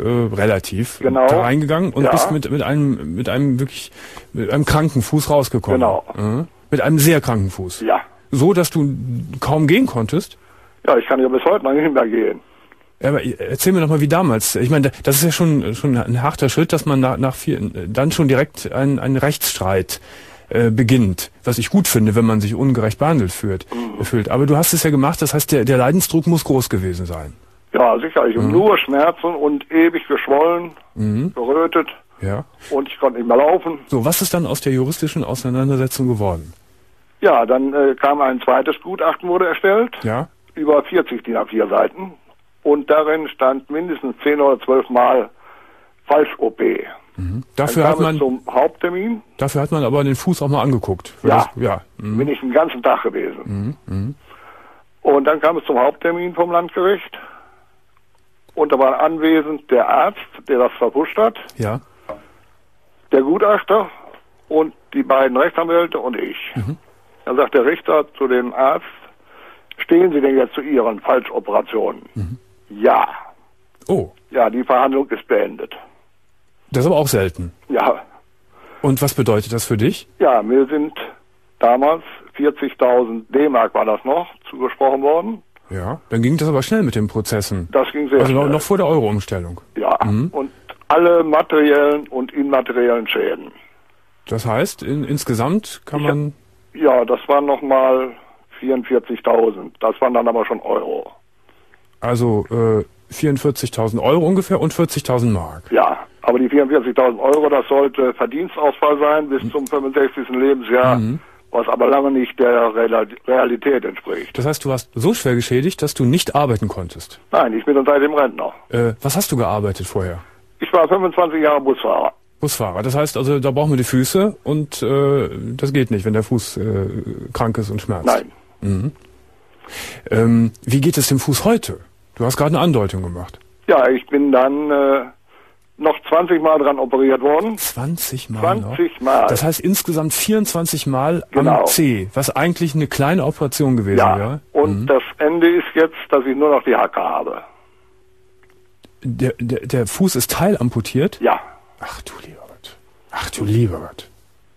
da reingegangen und bist mit einem kranken Fuß rausgekommen. Genau. Mit einem sehr kranken Fuß. Ja. So, dass du kaum gehen konntest? Ja, ich kann ja bis heute noch nicht mehr gehen. Ja, aber erzähl mir doch mal, wie damals. Ich meine, das ist ja schon ein harter Schritt, dass man dann schon direkt einen Rechtsstreit beginnt, was ich gut finde, wenn man sich ungerecht behandelt fühlt. Aber du hast es ja gemacht, das heißt, der Leidensdruck muss groß gewesen sein. Ja, sicherlich. Nur Schmerzen und ewig geschwollen, gerötet. Ja. Und ich konnte nicht mehr laufen. So, was ist dann aus der juristischen Auseinandersetzung geworden? Ja, dann kam ein zweites Gutachten, wurde erstellt. Ja. Über 40 DIN A4 Seiten. Und darin stand mindestens 10 oder 12 Mal Falsch-OP. Dafür dann hat man zum Haupttermin. Dafür hat man aber den Fuß auch mal angeguckt. Bin ich den ganzen Tag gewesen. Und dann kam es zum Haupttermin vom Landgericht. Und da war anwesend der Arzt, der das verpusht hat. Ja. Der Gutachter und die beiden Rechtsanwälte und ich. Dann sagt der Richter zu dem Arzt, stehen Sie denn jetzt zu Ihren Falschoperationen? Ja. Oh. Ja, die Verhandlung ist beendet. Das ist aber auch selten. Ja. Und was bedeutet das für dich? Ja, mir sind damals 40.000 D-Mark war das noch, zugesprochen worden. Ja, dann ging das aber schnell mit den Prozessen. Das ging sehr schnell. Also noch vor der Euro-Umstellung. Ja, und alle materiellen und immateriellen Schäden. Das heißt, insgesamt kann man... Ja, das waren nochmal 44.000. Das waren dann aber schon Euro. Also 44.000 Euro ungefähr und 40.000 Mark. Ja, aber die 44.000 Euro, das sollte Verdienstausfall sein bis zum 65. Lebensjahr, was aber lange nicht der Realität entspricht. Das heißt, du warst so schwer geschädigt, dass du nicht arbeiten konntest? Nein, ich bin dann seitdem Rentner. Was hast du gearbeitet vorher? Ich war 25 Jahre Busfahrer. Busfahrer, das heißt also, da brauchen wir die Füße und das geht nicht, wenn der Fuß krank ist und schmerzt. Nein. Wie geht es dem Fuß heute? Du hast gerade eine Andeutung gemacht. Ja, ich bin dann noch 20 Mal dran operiert worden. 20 Mal 20 Mal. Das heißt insgesamt 24 Mal am C, was eigentlich eine kleine Operation gewesen wäre. Und das Ende ist jetzt, dass ich nur noch die Hacke habe. Der Fuß ist teilamputiert? Ja. Ach du lieber Gott. Ach du lieber Gott.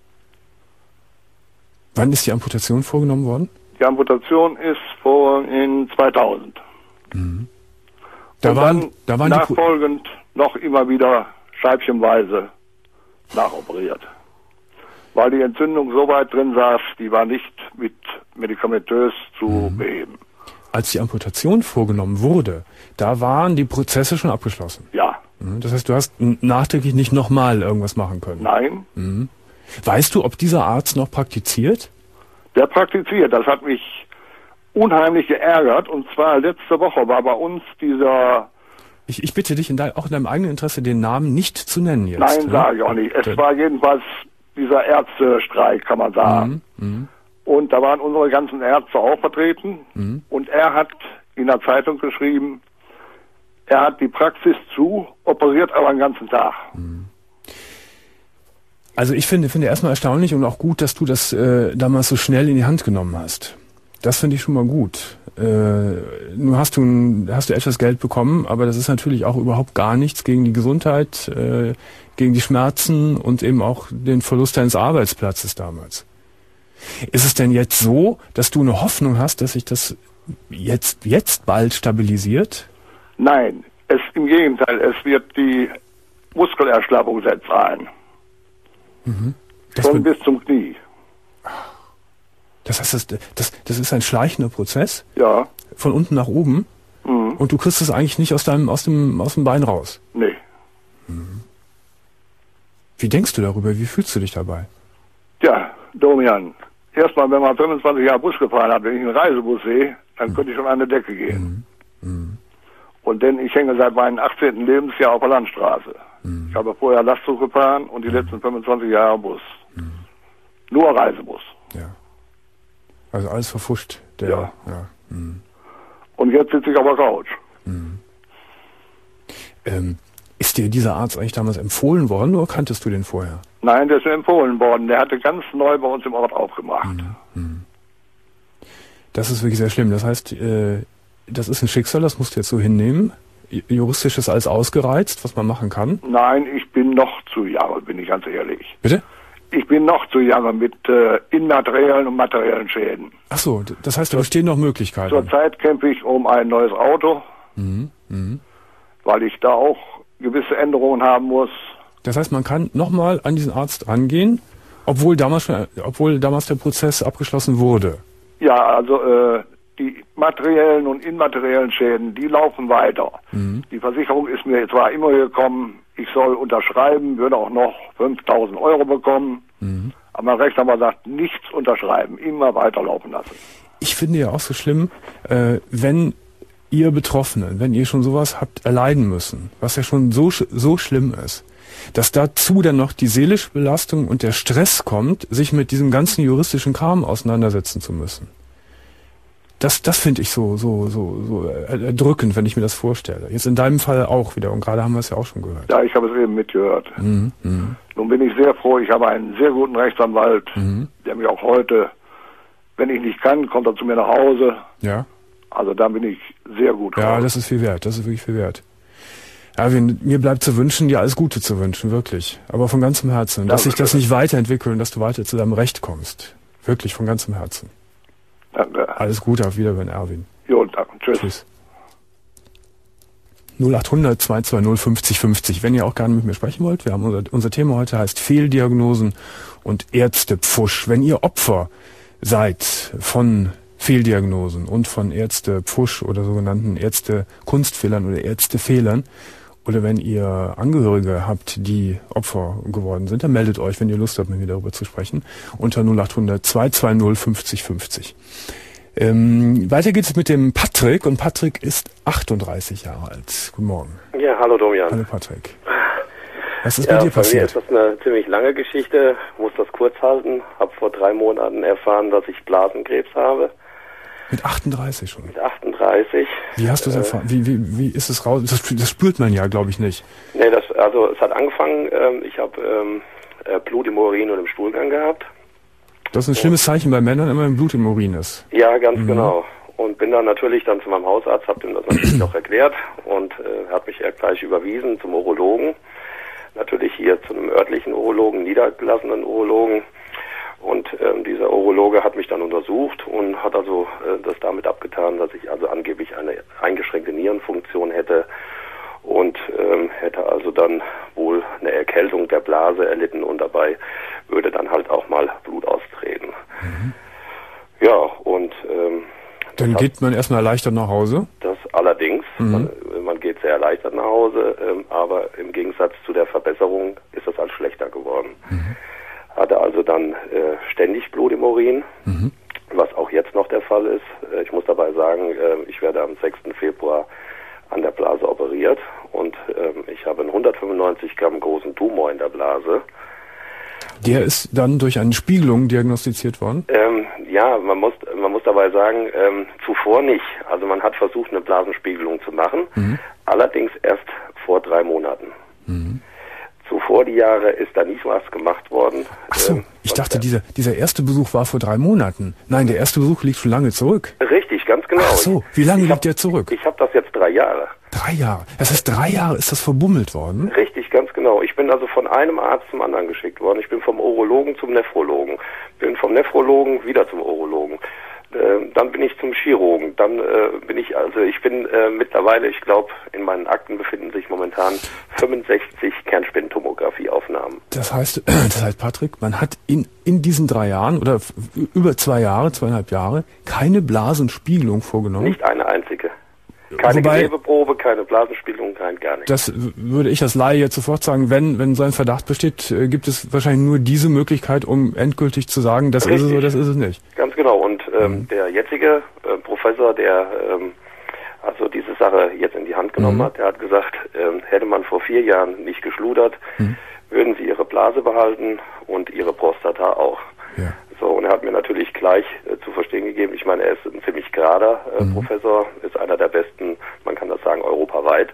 Wann ist die Amputation vorgenommen worden? Die Amputation ist in 2000. Mhm. Da waren nachfolgend noch immer wieder scheibchenweise nachoperiert. Weil die Entzündung so weit drin saß, die war nicht mit medikamentös zu beheben. Als die Amputation vorgenommen wurde, da waren die Prozesse schon abgeschlossen? Ja. Das heißt, du hast nachträglich nicht nochmal irgendwas machen können? Nein. Mhm. Weißt du, ob dieser Arzt noch praktiziert? Der praktiziert. Das hat mich unheimlich geärgert. Und zwar letzte Woche war bei uns dieser... Ich bitte dich auch in deinem eigenen Interesse, den Namen nicht zu nennen jetzt. Nein, sage ich auch nicht. Es war jedenfalls dieser Ärztestreik, kann man sagen. Und da waren unsere ganzen Ärzte auch vertreten. Und er hat in der Zeitung geschrieben, er hat die Praxis zu, operiert aber den ganzen Tag. Also ich finde erstmal erstaunlich und auch gut, dass du das damals so schnell in die Hand genommen hast. Das finde ich schon mal gut. Nun hast du etwas Geld bekommen, aber das ist natürlich auch überhaupt gar nichts gegen die Gesundheit, gegen die Schmerzen und eben auch den Verlust deines Arbeitsplatzes damals. Ist es denn jetzt so, dass du eine Hoffnung hast, dass sich das jetzt bald stabilisiert? Nein, im Gegenteil, es wird die Muskelerschlaffung setzt ein. Schon bis zum Knie. Das heißt, das ist ein schleichender Prozess? Ja. Von unten nach oben? Und du kriegst es eigentlich nicht aus dem Bein raus? Nee. Wie denkst du darüber? Wie fühlst du dich dabei? Ja, Domian, erstmal, wenn man 25 Jahre Bus gefahren hat, wenn ich einen Reisebus sehe, dann könnte ich schon an die Decke gehen. Und denn ich hänge seit meinem 18. Lebensjahr auf der Landstraße. Ich habe vorher Lastzug gefahren und die letzten 25 Jahre Bus. Nur Reisebus. Ja. Also alles verfuscht. Ja. Und jetzt sitze ich auf der Couch. Ist dir dieser Arzt eigentlich damals empfohlen worden oder kanntest du den vorher? Nein, der ist mir empfohlen worden. Der hatte ganz neu bei uns im Ort aufgemacht. Das ist wirklich sehr schlimm. Das heißt, das ist ein Schicksal, das musst du jetzt so hinnehmen. Juristisch ist alles ausgereizt, was man machen kann. Nein, ich bin noch zu jung, bin ich ganz ehrlich. Bitte? Ich bin noch zu jung mit immateriellen und materiellen Schäden. Ach so, das heißt, da bestehen noch Möglichkeiten. Zurzeit kämpfe ich um ein neues Auto, weil ich da auch gewisse Änderungen haben muss. Das heißt, man kann nochmal an diesen Arzt rangehen, obwohl damals der Prozess abgeschlossen wurde. Ja, also die materiellen und immateriellen Schäden, die laufen weiter. Die Versicherung ist mir zwar immer gekommen, ich soll unterschreiben, würde auch noch 5.000 Euro bekommen. Aber mein Rechtsanwalt sagt, nichts unterschreiben, immer weiterlaufen lassen. Ich finde ja auch so schlimm, wenn ihr Betroffenen, wenn ihr schon sowas habt erleiden müssen, was ja schon so schlimm ist, dass dazu dann noch die seelische Belastung und der Stress kommt, sich mit diesem ganzen juristischen Kram auseinandersetzen zu müssen. Das finde ich so erdrückend, wenn ich mir das vorstelle. Jetzt in deinem Fall auch wieder, und gerade haben wir es ja auch schon gehört. Ja, ich habe es eben mitgehört. Nun bin ich sehr froh, ich habe einen sehr guten Rechtsanwalt, der mir auch heute, wenn ich nicht kann, kommt er zu mir nach Hause. Ja. Also da bin ich sehr gut Ja, raus. das ist viel wert, das ist wirklich viel wert. Ja, mir bleibt zu wünschen, dir alles Gute zu wünschen, wirklich. Aber von ganzem Herzen. Dass sich das nicht weiterentwickelt und dass du weiter zu deinem Recht kommst. Wirklich von ganzem Herzen. Danke. Alles Gute, auf Wiedersehen, Erwin. Jo, danke. Tschüss. 0800 220 50 50. Wenn ihr auch gerne mit mir sprechen wollt, wir haben unser Thema heute heißt Fehldiagnosen und Ärztepfusch. Wenn ihr Opfer seid von Fehldiagnosen und von Ärztepfusch oder sogenannten Ärztekunstfehlern oder Ärztefehlern, oder wenn ihr Angehörige habt, die Opfer geworden sind, dann meldet euch, wenn ihr Lust habt, mit mir darüber zu sprechen, unter 0800 220 50 50. Weiter geht es mit dem Patrick, und Patrick ist 38 Jahre alt. Guten Morgen. Ja, hallo Domian. Hallo Patrick. Was ist bei dir passiert? Bei mir ist das eine ziemlich lange Geschichte, muss das kurz halten. Habe vor 3 Monaten erfahren, dass ich Blasenkrebs habe. Mit 38 schon? Mit 38 fleißig. Wie hast du es erfahren? Wie ist es raus? Das spürt man ja, glaube ich, nicht. Nee, es hat angefangen, ich habe Blut im Urin und im Stuhlgang gehabt. Das ist ein schlimmes Zeichen bei Männern, immer wenn Blut im Urin ist. Ja, ganz genau. Und bin dann natürlich zu meinem Hausarzt, habe ihm das natürlich auch erklärt und hat mich gleich überwiesen zum Urologen. Natürlich hier zu einem örtlichen Urologen, niedergelassenen Urologen. Und dieser Urologe hat mich dann untersucht und hat also das damit abgetan, dass ich also angeblich eine eingeschränkte Nierenfunktion hätte und hätte also dann wohl eine Erkältung der Blase erlitten und dabei würde dann halt auch mal Blut austreten. Ja, und dann geht man erstmal erleichtert nach Hause? Das allerdings. Man geht sehr erleichtert nach Hause, aber im Gegensatz zu der Verbesserung ist das alles schlechter geworden. Hatte also dann ständig Blut im Urin, was auch jetzt noch der Fall ist. Ich muss dabei sagen, ich werde am 6. Februar an der Blase operiert und ich habe einen 195 Gramm großen Tumor in der Blase. Der ist dann durch eine Spiegelung diagnostiziert worden? Ja, man muss dabei sagen, zuvor nicht. Also man hat versucht, eine Blasenspiegelung zu machen, allerdings erst vor 3 Monaten. Zuvor die Jahre ist da nie was gemacht worden. Ach so, ich dachte, dieser erste Besuch war vor 3 Monaten. Nein, der erste Besuch liegt schon lange zurück. Richtig, ganz genau. Ach so, wie lange liegt der zurück? Ich habe das jetzt 3 Jahre. 3 Jahre? Das heißt, 3 Jahre ist das verbummelt worden? Richtig, ganz genau. Ich bin also von einem Arzt zum anderen geschickt worden. Ich bin vom Urologen zum Nephrologen. Bin vom Nephrologen wieder zum Urologen. Dann bin ich zum Chirurgen. Dann bin ich mittlerweile, ich glaube, in meinen Akten befinden sich momentan 65 Kernspintomographie-Aufnahmen. Das heißt, Patrick, man hat in diesen 3 Jahren oder über 2 Jahre, 2,5 Jahre, keine Blasenspiegelung vorgenommen? Nicht eine einzige. Keine Gewebeprobe, keine Blasenspiegelung, gar nichts. Das würde ich als Laie jetzt sofort sagen, wenn so ein Verdacht besteht, gibt es wahrscheinlich nur diese Möglichkeit, um endgültig zu sagen, das ist es oder das ist es nicht. Ganz genau. Und der jetzige Professor, der also diese Sache jetzt in die Hand genommen hat, der hat gesagt, hätte man vor 4 Jahren nicht geschludert, würden sie ihre Blase behalten und ihre Prostata auch. Ja. So, und er hat mir natürlich gleich zu verstehen gegeben, ich meine, er ist ein ziemlich gerader Professor, ist einer der besten, man kann das sagen, europaweit,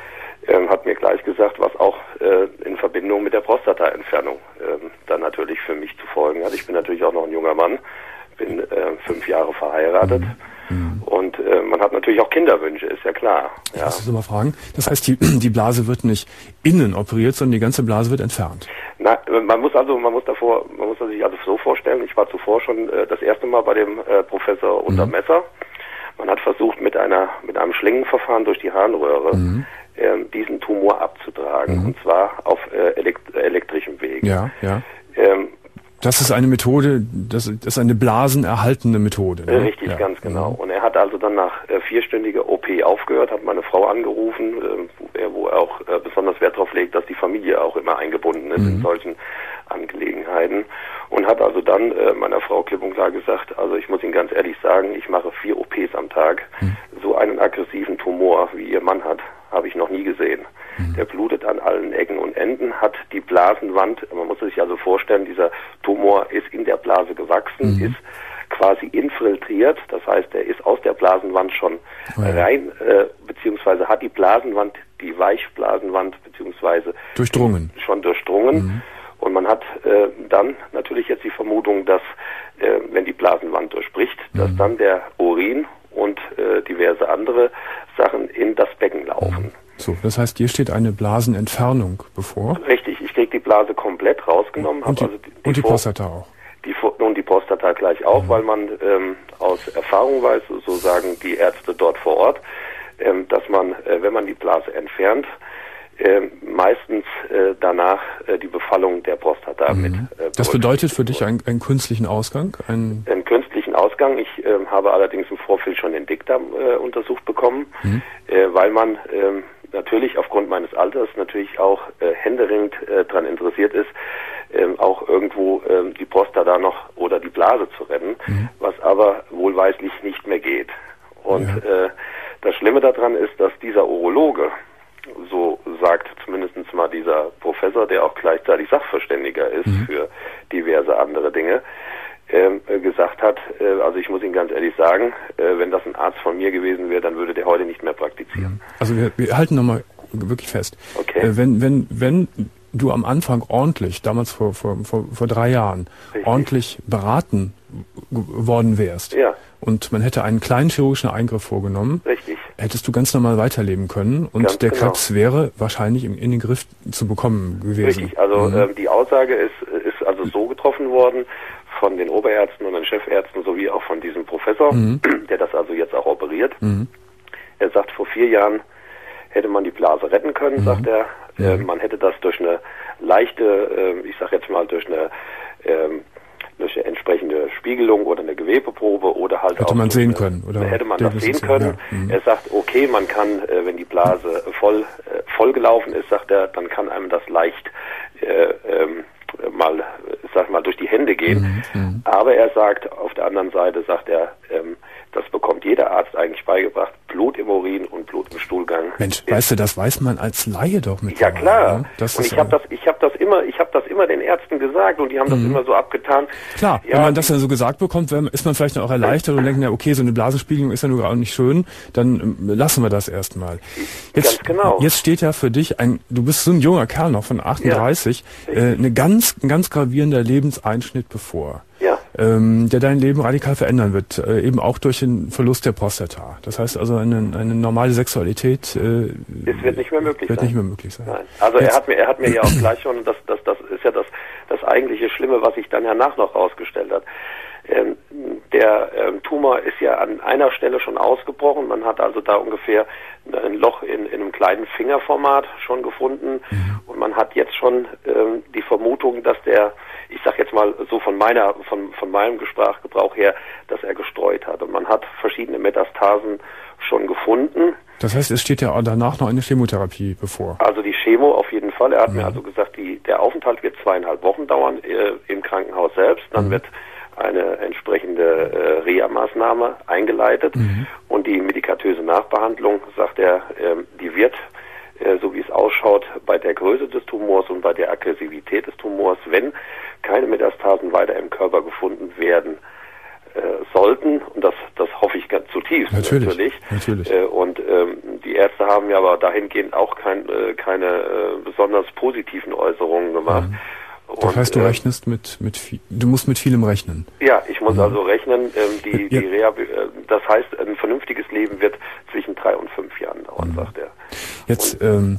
hat mir gleich gesagt, was auch in Verbindung mit der Prostataentfernung dann natürlich für mich zu folgen hat. Ich bin natürlich auch noch ein junger Mann, bin 5 Jahre verheiratet und man hat natürlich auch Kinderwünsche, ist ja klar. Ja. Ich muss mal fragen, das heißt, die Blase wird nicht innen operiert, sondern die ganze Blase wird entfernt? Na, man muss sich also so vorstellen, ich war zuvor schon das erste Mal bei dem Professor unter Messer. Man hat versucht, mit einem Schlingenverfahren durch die Harnröhre diesen Tumor abzutragen, und zwar auf elektrischem Weg. Ja, ja. Das ist eine Methode, das ist eine blasenerhaltende Methode. Ne? Richtig, ja. Ganz genau. Und er hat also dann nach 4-stündiger OP aufgehört, hat meine Frau angerufen, wo er auch besonders Wert darauf legt, dass die Familie auch immer eingebunden ist in solchen Angelegenheiten. Und hat also dann meiner Frau klipp und klar gesagt, also ich muss Ihnen ganz ehrlich sagen, ich mache 4 OPs am Tag. So einen aggressiven Tumor, wie Ihr Mann hat, habe ich noch nie gesehen. Der blutet an allen Ecken und Enden, hat die Blasenwand, man muss sich also vorstellen, dieser Tumor ist in der Blase gewachsen, ist quasi infiltriert, das heißt, er ist aus der Blasenwand schon rein, beziehungsweise hat die Blasenwand, die Weichblasenwand, beziehungsweise schon durchdrungen. Und man hat dann natürlich jetzt die Vermutung, dass wenn die Blasenwand durchbricht, dass dann der Urin und diverse andere Sachen in das Becken laufen. So, das heißt, hier steht eine Blasenentfernung bevor? Richtig, ich kriege die Blase komplett rausgenommen. Und die Prostata auch? Und die Prostata gleich auch, weil man aus Erfahrung weiß, so sagen die Ärzte dort vor Ort, dass man, wenn man die Blase entfernt, meistens danach die Befallung der Prostata mit. Das bedeutet für dich einen künstlichen Ausgang? Einen künstlichen Ausgang. Ich habe allerdings im Vorfeld schon den Dickdarm untersucht bekommen, weil man natürlich aufgrund meines Alters natürlich auch händeringend daran interessiert ist, auch irgendwo die Prostata noch oder die Blase zu retten, was aber wohlweislich nicht mehr geht. Und das Schlimme daran ist, dass dieser Urologe, so sagt zumindest mal dieser Professor, der auch gleichzeitig Sachverständiger ist für diverse andere Dinge, gesagt hat, also ich muss Ihnen ganz ehrlich sagen, wenn das ein Arzt von mir gewesen wäre, dann würde der heute nicht mehr praktizieren. Also wir halten nochmal wirklich fest. Okay. Wenn du am Anfang ordentlich, damals vor 3 Jahren, richtig, ordentlich beraten worden wärst, ja, und man hätte einen kleinen chirurgischen Eingriff vorgenommen, richtig, hättest du ganz normal weiterleben können und ganz der Krebs wäre wahrscheinlich in den Griff zu bekommen gewesen. Richtig, also die Aussage ist also so getroffen worden von den Oberärzten und den Chefärzten sowie auch von diesem Professor, der das also jetzt auch operiert. Er sagt, vor 4 Jahren hätte man die Blase retten können, sagt er. Man hätte das durch eine leichte, ich sag jetzt mal durch eine entsprechende Spiegelung oder eine Gewebeprobe oder halt hätte auch man sehen können, oder hätte man das sehen können. Ja. Er sagt, okay, man kann, wenn die Blase voll gelaufen ist, sagt er, dann kann einem das leicht mal durch die Hände gehen. Aber er sagt, auf der anderen Seite sagt er, das bekommt jeder Arzt eigentlich beigebracht, Blut im Urin und Blut im Stuhlgang. Mensch, weißt du, das weiß man als Laie doch mit. Ja klar. Ne? Und ich habe das immer den Ärzten gesagt und die haben das immer so abgetan. Klar, ja, wenn man das dann so gesagt bekommt, ist man vielleicht auch erleichtert und denkt, na okay, so eine Blasenspiegelung ist ja nur auch nicht schön, dann lassen wir das erstmal. Ganz genau. Jetzt steht ja für dich du bist so ein junger Kerl noch von 38, ein ganz gravierender Lebenseinschnitt bevor. Ja. Der dein Leben radikal verändern wird, eben auch durch den Verlust der Prostata. Das heißt also, eine normale Sexualität es wird nicht mehr möglich sein. Nein. Also er hat mir ja auch gleich schon, das ist ja das eigentliche Schlimme, was sich dann danach noch rausgestellt hat. Der Tumor ist ja an einer Stelle schon ausgebrochen. Man hat also da ungefähr ein Loch in einem kleinen Fingerformat schon gefunden. Und man hat jetzt schon die Vermutung, dass ich sag jetzt mal so von meinem Sprachgebrauch her, dass er gestreut hat. Und man hat verschiedene Metastasen schon gefunden. Das heißt, es steht ja danach noch eine Chemotherapie bevor. Also die Chemo auf jeden Fall. Er hat mir also gesagt, der Aufenthalt wird 2,5 Wochen dauern im Krankenhaus selbst. Dann wird eine entsprechende Reha-Maßnahme eingeleitet und die medikatöse Nachbehandlung, sagt er, die wird, so wie es ausschaut, bei der Größe des Tumors und bei der Aggressivität des Tumors, wenn keine Metastasen weiter im Körper gefunden werden sollten, und das hoffe ich ganz zutiefst natürlich. Und die Ärzte haben ja aber dahingehend auch keine besonders positiven Äußerungen gemacht. Das heißt, du musst mit vielem rechnen. Ja, ich muss also rechnen, die Reha, das heißt, ein vernünftiges Leben wird zwischen 3 und 5 Jahren dauern, sagt er. Jetzt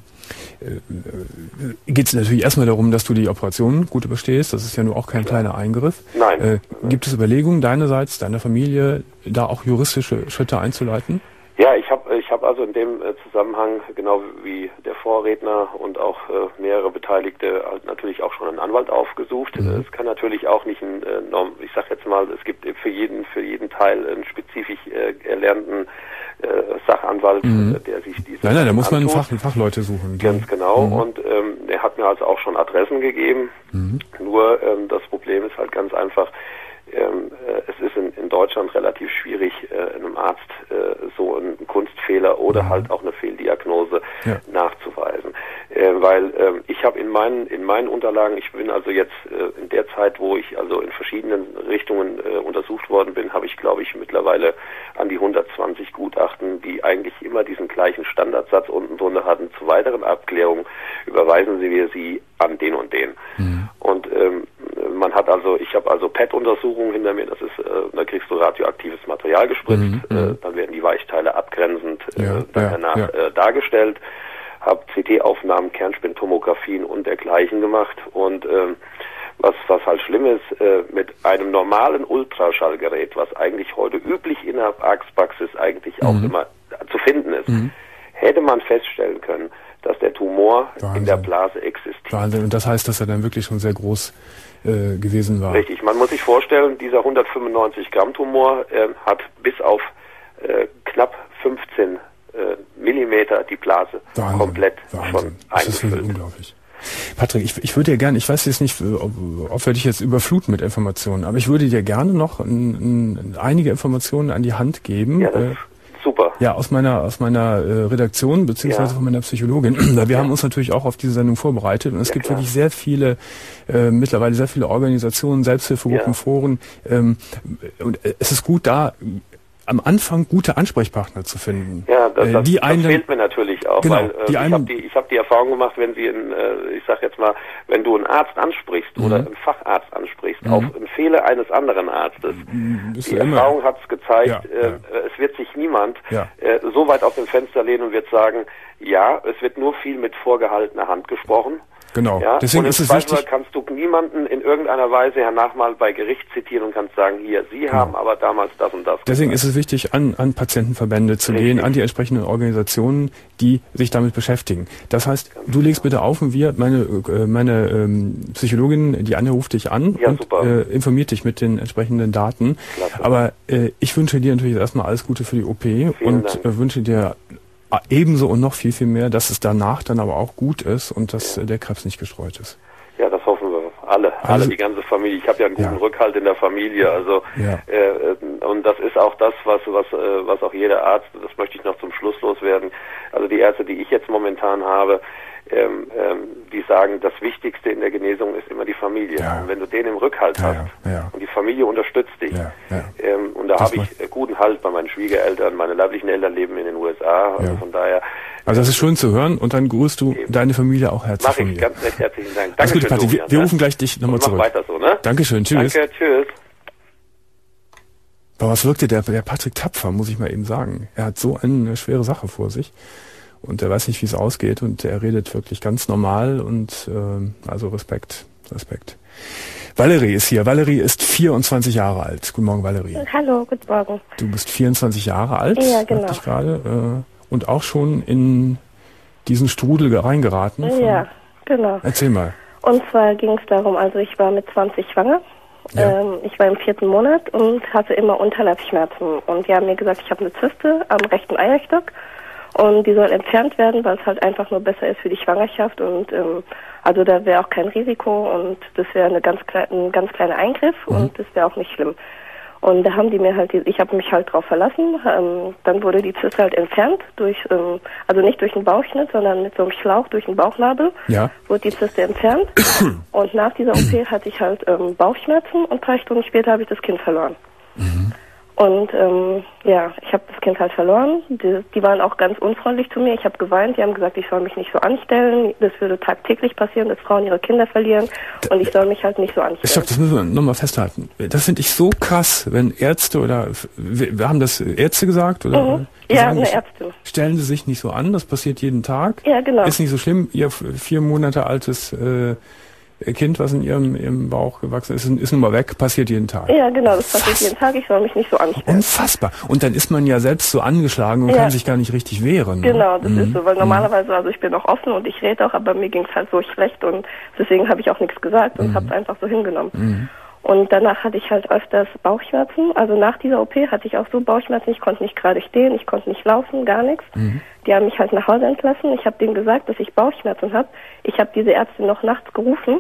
geht es natürlich erstmal darum, dass du die Operation gut überstehst. Das ist ja nur auch kein kleiner Eingriff. Nein. Gibt es Überlegungen deinerseits, deiner Familie, da auch juristische Schritte einzuleiten? Ja, ich hab also in dem Zusammenhang, genau wie der Vorredner und auch mehrere Beteiligte, halt natürlich auch schon einen Anwalt aufgesucht. Es kann natürlich auch nicht ich sag jetzt mal, es gibt für jeden Teil einen spezifisch erlernten Sachanwalt, der sich diese Nein, da muss man Fachleute suchen. Ganz genau. Und er hat mir also auch schon Adressen gegeben. Nur das Problem ist halt ganz einfach, es ist in Deutschland relativ schwierig, einem Arzt so einen Kunstfehler oder halt auch eine Fehldiagnose nachzuweisen. Weil ich habe in meinen Unterlagen, ich bin also jetzt in der Zeit, wo ich also in verschiedenen Richtungen untersucht worden bin, habe ich, glaube ich, mittlerweile an die 120 Gutachten, die eigentlich immer diesen gleichen Standardsatz unten drunter hatten. Zu weiteren Abklärungen überweisen wir sie an den und den. Und ich habe also PET-Untersuchungen hinter mir, das ist, da kriegst du radioaktives Material gespritzt, dann werden die Weichteile abgrenzend danach dargestellt, habe CT-Aufnahmen, Kernspintomographien und dergleichen gemacht und was halt schlimm ist, mit einem normalen Ultraschallgerät, was eigentlich heute üblich in der Arztpraxis eigentlich auch immer zu finden ist, hätte man feststellen können, dass der Tumor in der Blase existiert. Wahnsinn. Und das heißt, dass er dann wirklich schon sehr groß gewesen war. Richtig. Man muss sich vorstellen, dieser 195 Gramm Tumor hat bis auf knapp 15 Millimeter die Blase komplett schon eingefüllt. Das ist unglaublich. Patrick, ich würde dir gerne, ich weiß jetzt nicht, ob wir dich jetzt überfluten mit Informationen, aber ich würde dir gerne noch einige Informationen an die Hand geben. Ja, das super. Ja, aus meiner Redaktion, beziehungsweise von meiner Psychologin. Wir haben uns natürlich auch auf diese Sendung vorbereitet und es gibt wirklich sehr viele, mittlerweile sehr viele Organisationen, Selbsthilfegruppen, Foren. Und es ist gut, da am Anfang gute Ansprechpartner zu finden. Ja, das fehlt mir natürlich auch, genau, weil ich habe die Erfahrung gemacht, wenn ich sag jetzt mal, wenn du einen Arzt ansprichst oder einen Facharzt ansprichst, auf Empfehle eines anderen Arztes, die Erfahrung hat es gezeigt, es wird sich niemand so weit aus dem Fenster lehnen und wird sagen, ja, es wird nur viel mit vorgehaltener Hand gesprochen. Genau. Ja? Deswegen und ist es wichtig, kannst du niemanden in irgendeiner Weise hernach mal bei Gericht zitieren und kannst sagen, hier, Sie haben aber damals das und das. Deswegen ist es wichtig, an Patientenverbände zu gehen, an die entsprechenden Organisationen, die sich damit beschäftigen. Das heißt, du legst bitte auf und meine Psychologin, die Anne, ruft dich an und informiert dich mit den entsprechenden Daten. Klasse. Aber ich wünsche dir natürlich erstmal alles Gute für die OP und wünsche dir ebenso und noch viel, viel mehr, dass es danach dann aber auch gut ist und dass der Krebs nicht gestreut ist. Ja, das hoffen wir alle, die ganze Familie. Ich habe ja einen guten Rückhalt in der Familie, also und das ist auch das, was auch jeder Arzt, das möchte ich noch zum Schluss loswerden, also die Ärzte, die ich jetzt momentan habe, die sagen, das Wichtigste in der Genesung ist immer die Familie. Ja. Und wenn du den im Rückhalt hast und die Familie unterstützt dich, und da habe ich guten Halt bei meinen Schwiegereltern, meine leiblichen Eltern leben in den USA, also von daher. Also das ist schön zu hören und dann grüßt du deine Familie auch herzlich von mir. Mach ich ganz nett, herzlichen Dank. Danke schön, Patti. Wir rufen gleich dich nochmal zurück. Mach weiter so, ne? Dankeschön, tschüss. Danke, tschüss. Aber was wirkte der Patrick tapfer, muss ich mal eben sagen. Er hat so eine schwere Sache vor sich. Und er weiß nicht, wie es ausgeht und er redet wirklich ganz normal und also Respekt. Valerie ist hier. Valerie ist 24 Jahre alt. Guten Morgen, Valerie. Hallo, guten Morgen. Du bist 24 Jahre alt, ja, genau. sagte ich gerade, und auch schon in diesen Strudel reingeraten. Ja, genau. Erzähl mal. Und zwar ging es darum, also ich war mit 20 schwanger. Ja. Ich war im 4. Monat und hatte immer Unterleibsschmerzen. Und die haben mir gesagt, ich habe eine Zyste am rechten Eierstock. Und die soll entfernt werden, weil es halt einfach nur besser ist für die Schwangerschaft und also da wäre auch kein Risiko und das wäre ein ganz kleiner Eingriff und das wäre auch nicht schlimm. Und da haben die mir halt, ich habe mich halt drauf verlassen, dann wurde die Zyste halt entfernt also nicht durch den Bauchschnitt, sondern mit so einem Schlauch durch den Bauchnabel wurde die Zyste entfernt und nach dieser OP hatte ich halt Bauchschmerzen und 3 Stunden später habe ich das Kind verloren. Und ich habe das Kind halt verloren. Die waren auch ganz unfreundlich zu mir. Ich habe geweint. Die haben gesagt, ich soll mich nicht so anstellen. Das würde tagtäglich passieren, dass Frauen ihre Kinder verlieren. Und ich soll mich halt nicht so anstellen. Stopp, das müssen wir nochmal festhalten. Das finde ich so krass, wenn Ärzte oder... Wir haben das Ärzte gesagt? Oder ja, eine Ärztin. Stellen Sie sich nicht so an, das passiert jeden Tag. Ja, genau. Ist nicht so schlimm. Ihr 4 Monate altes... Kind, was in ihrem Bauch gewachsen ist nun mal weg, passiert jeden Tag. Ja, genau, das passiert jeden Tag, ich soll mich nicht so anstellen. Unfassbar. Und dann ist man ja selbst so angeschlagen und kann sich gar nicht richtig wehren. Ne? Genau, das ist so, weil normalerweise, also ich bin auch offen und ich rede auch, aber mir ging es halt so schlecht und deswegen habe ich auch nichts gesagt und habe es einfach so hingenommen. Und danach hatte ich halt öfters Bauchschmerzen. Also nach dieser OP hatte ich auch so Bauchschmerzen. Ich konnte nicht gerade stehen, ich konnte nicht laufen, gar nichts. Die haben mich halt nach Hause entlassen. Ich habe denen gesagt, dass ich Bauchschmerzen habe. Ich habe diese Ärztin noch nachts gerufen.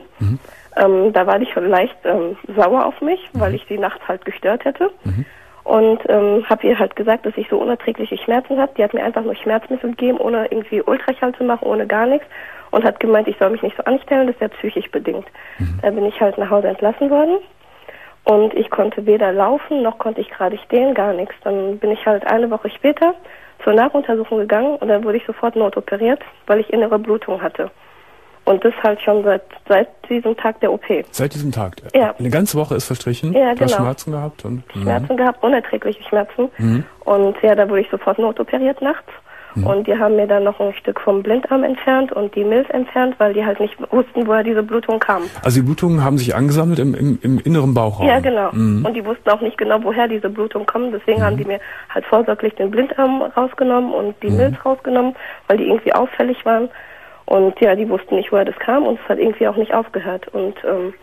Da war die schon leicht sauer auf mich, weil ich sie nachts halt gestört hätte. Und habe ihr halt gesagt, dass ich so unerträgliche Schmerzen habe. Die hat mir einfach nur Schmerzmittel gegeben, ohne irgendwie Ultraschall zu machen, ohne gar nichts. Und hat gemeint, ich soll mich nicht so anstellen, das ist ja psychisch bedingt. Da bin ich halt nach Hause entlassen worden. Und ich konnte weder laufen, noch konnte ich gerade stehen, gar nichts. Dann bin ich halt eine Woche später zur Nachuntersuchung gegangen und dann wurde ich sofort notoperiert, weil ich innere Blutung hatte. Und das halt schon seit diesem Tag der OP. Seit diesem Tag? Ja. Eine ganze Woche ist verstrichen? Ja, genau. Du hast Schmerzen gehabt? Schmerzen gehabt, unerträgliche Schmerzen. Und ja, da wurde ich sofort notoperiert nachts. Und die haben mir dann noch ein Stück vom Blindarm entfernt und die Milz entfernt, weil die halt nicht wussten, woher diese Blutung kam. Also die Blutungen haben sich angesammelt im inneren Bauchraum? Ja, genau. Und die wussten auch nicht genau, woher diese Blutungen kommen. Deswegen haben die mir halt vorsorglich den Blindarm rausgenommen und die Milz rausgenommen, weil die irgendwie auffällig waren. Und ja, die wussten nicht, woher das kam und es hat irgendwie auch nicht aufgehört. Und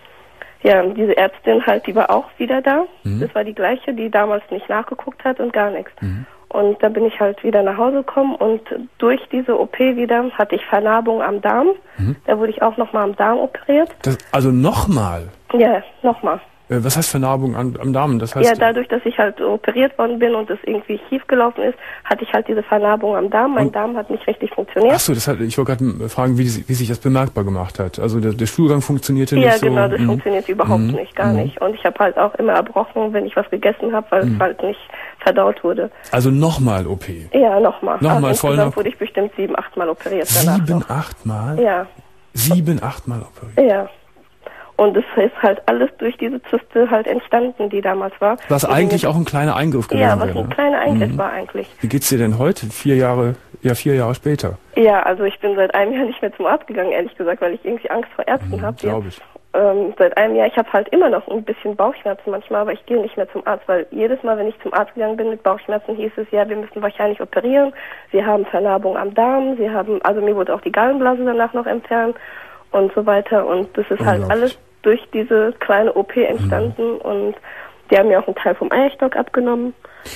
diese Ärztin halt, die war auch wieder da. Das war die gleiche, die damals nicht nachgeguckt hat und gar nichts. Und da bin ich halt wieder nach Hause gekommen und durch diese OP wieder hatte ich Vernarbung am Darm. Da wurde ich auch nochmal am Darm operiert. Also nochmal? Ja, nochmal. Was heißt Vernarbung am Darm? Das heißt, ja, dadurch, dass ich halt operiert worden bin und das irgendwie schief gelaufen ist, hatte ich halt diese Vernarbung am Darm. Mein Darm hat nicht richtig funktioniert. Ach so, ich wollte gerade fragen, wie sich das bemerkbar gemacht hat. Also der Stuhlgang funktionierte nicht so? Ja, genau, das funktioniert überhaupt nicht, gar nicht. Und ich habe halt auch immer erbrochen, wenn ich was gegessen habe, weil es halt nicht verdaut wurde. Also nochmal OP? Ja, nochmal. Nochmal voll insgesamt wurde ich bestimmt 7-8 Mal operiert danach. 7-8 Mal? Ja. 7-8 Mal operiert? Ja. Und es ist halt alles durch diese Zyste halt entstanden, die damals war. Was eigentlich auch ein kleiner Eingriff gewesen wäre. Ja, was ein kleiner Eingriff war eigentlich. Wie geht's dir denn heute? 4 Jahre später? Ja, also ich bin seit einem Jahr nicht mehr zum Arzt gegangen, ehrlich gesagt, weil ich irgendwie Angst vor Ärzten habe. Glaube ich. Seit einem Jahr, ich habe halt immer noch ein bisschen Bauchschmerzen manchmal, aber ich gehe nicht mehr zum Arzt, weil jedes Mal, wenn ich zum Arzt gegangen bin mit Bauchschmerzen, hieß es, ja, wir müssen wahrscheinlich operieren. Sie haben Vernarbung am Darm, also mir wurde auch die Gallenblase danach noch entfernt und so weiter. Und das ist halt alles durch diese kleine OP entstanden und die haben mir auch einen Teil vom Eierstock abgenommen.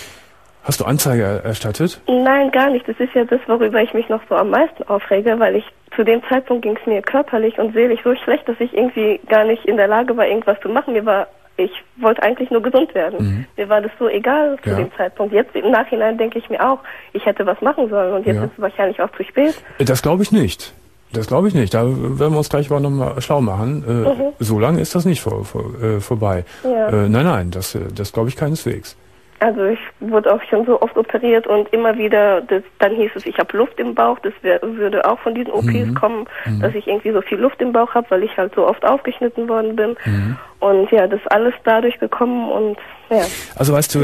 Hast du Anzeige erstattet? Nein, gar nicht. Das ist ja das, worüber ich mich noch so am meisten aufrege, weil zu dem Zeitpunkt ging es mir körperlich und seelisch so schlecht, dass ich irgendwie gar nicht in der Lage war, irgendwas zu machen. Ich wollte eigentlich nur gesund werden. Mir war das so egal zu dem Zeitpunkt. Jetzt im Nachhinein denke ich mir auch, ich hätte was machen sollen und jetzt ist es wahrscheinlich auch zu spät. Das glaube ich nicht. Da werden wir uns gleich mal nochmal schlau machen. So lange ist das nicht vorbei. Ja. Nein, das glaube ich keineswegs. Also ich wurde auch schon so oft operiert und immer wieder, dann hieß es, ich habe Luft im Bauch, das würde auch von diesen OPs kommen, dass ich irgendwie so viel Luft im Bauch habe, weil ich halt so oft aufgeschnitten worden bin. Und ja, das alles dadurch gekommen und ja. Also weißt du,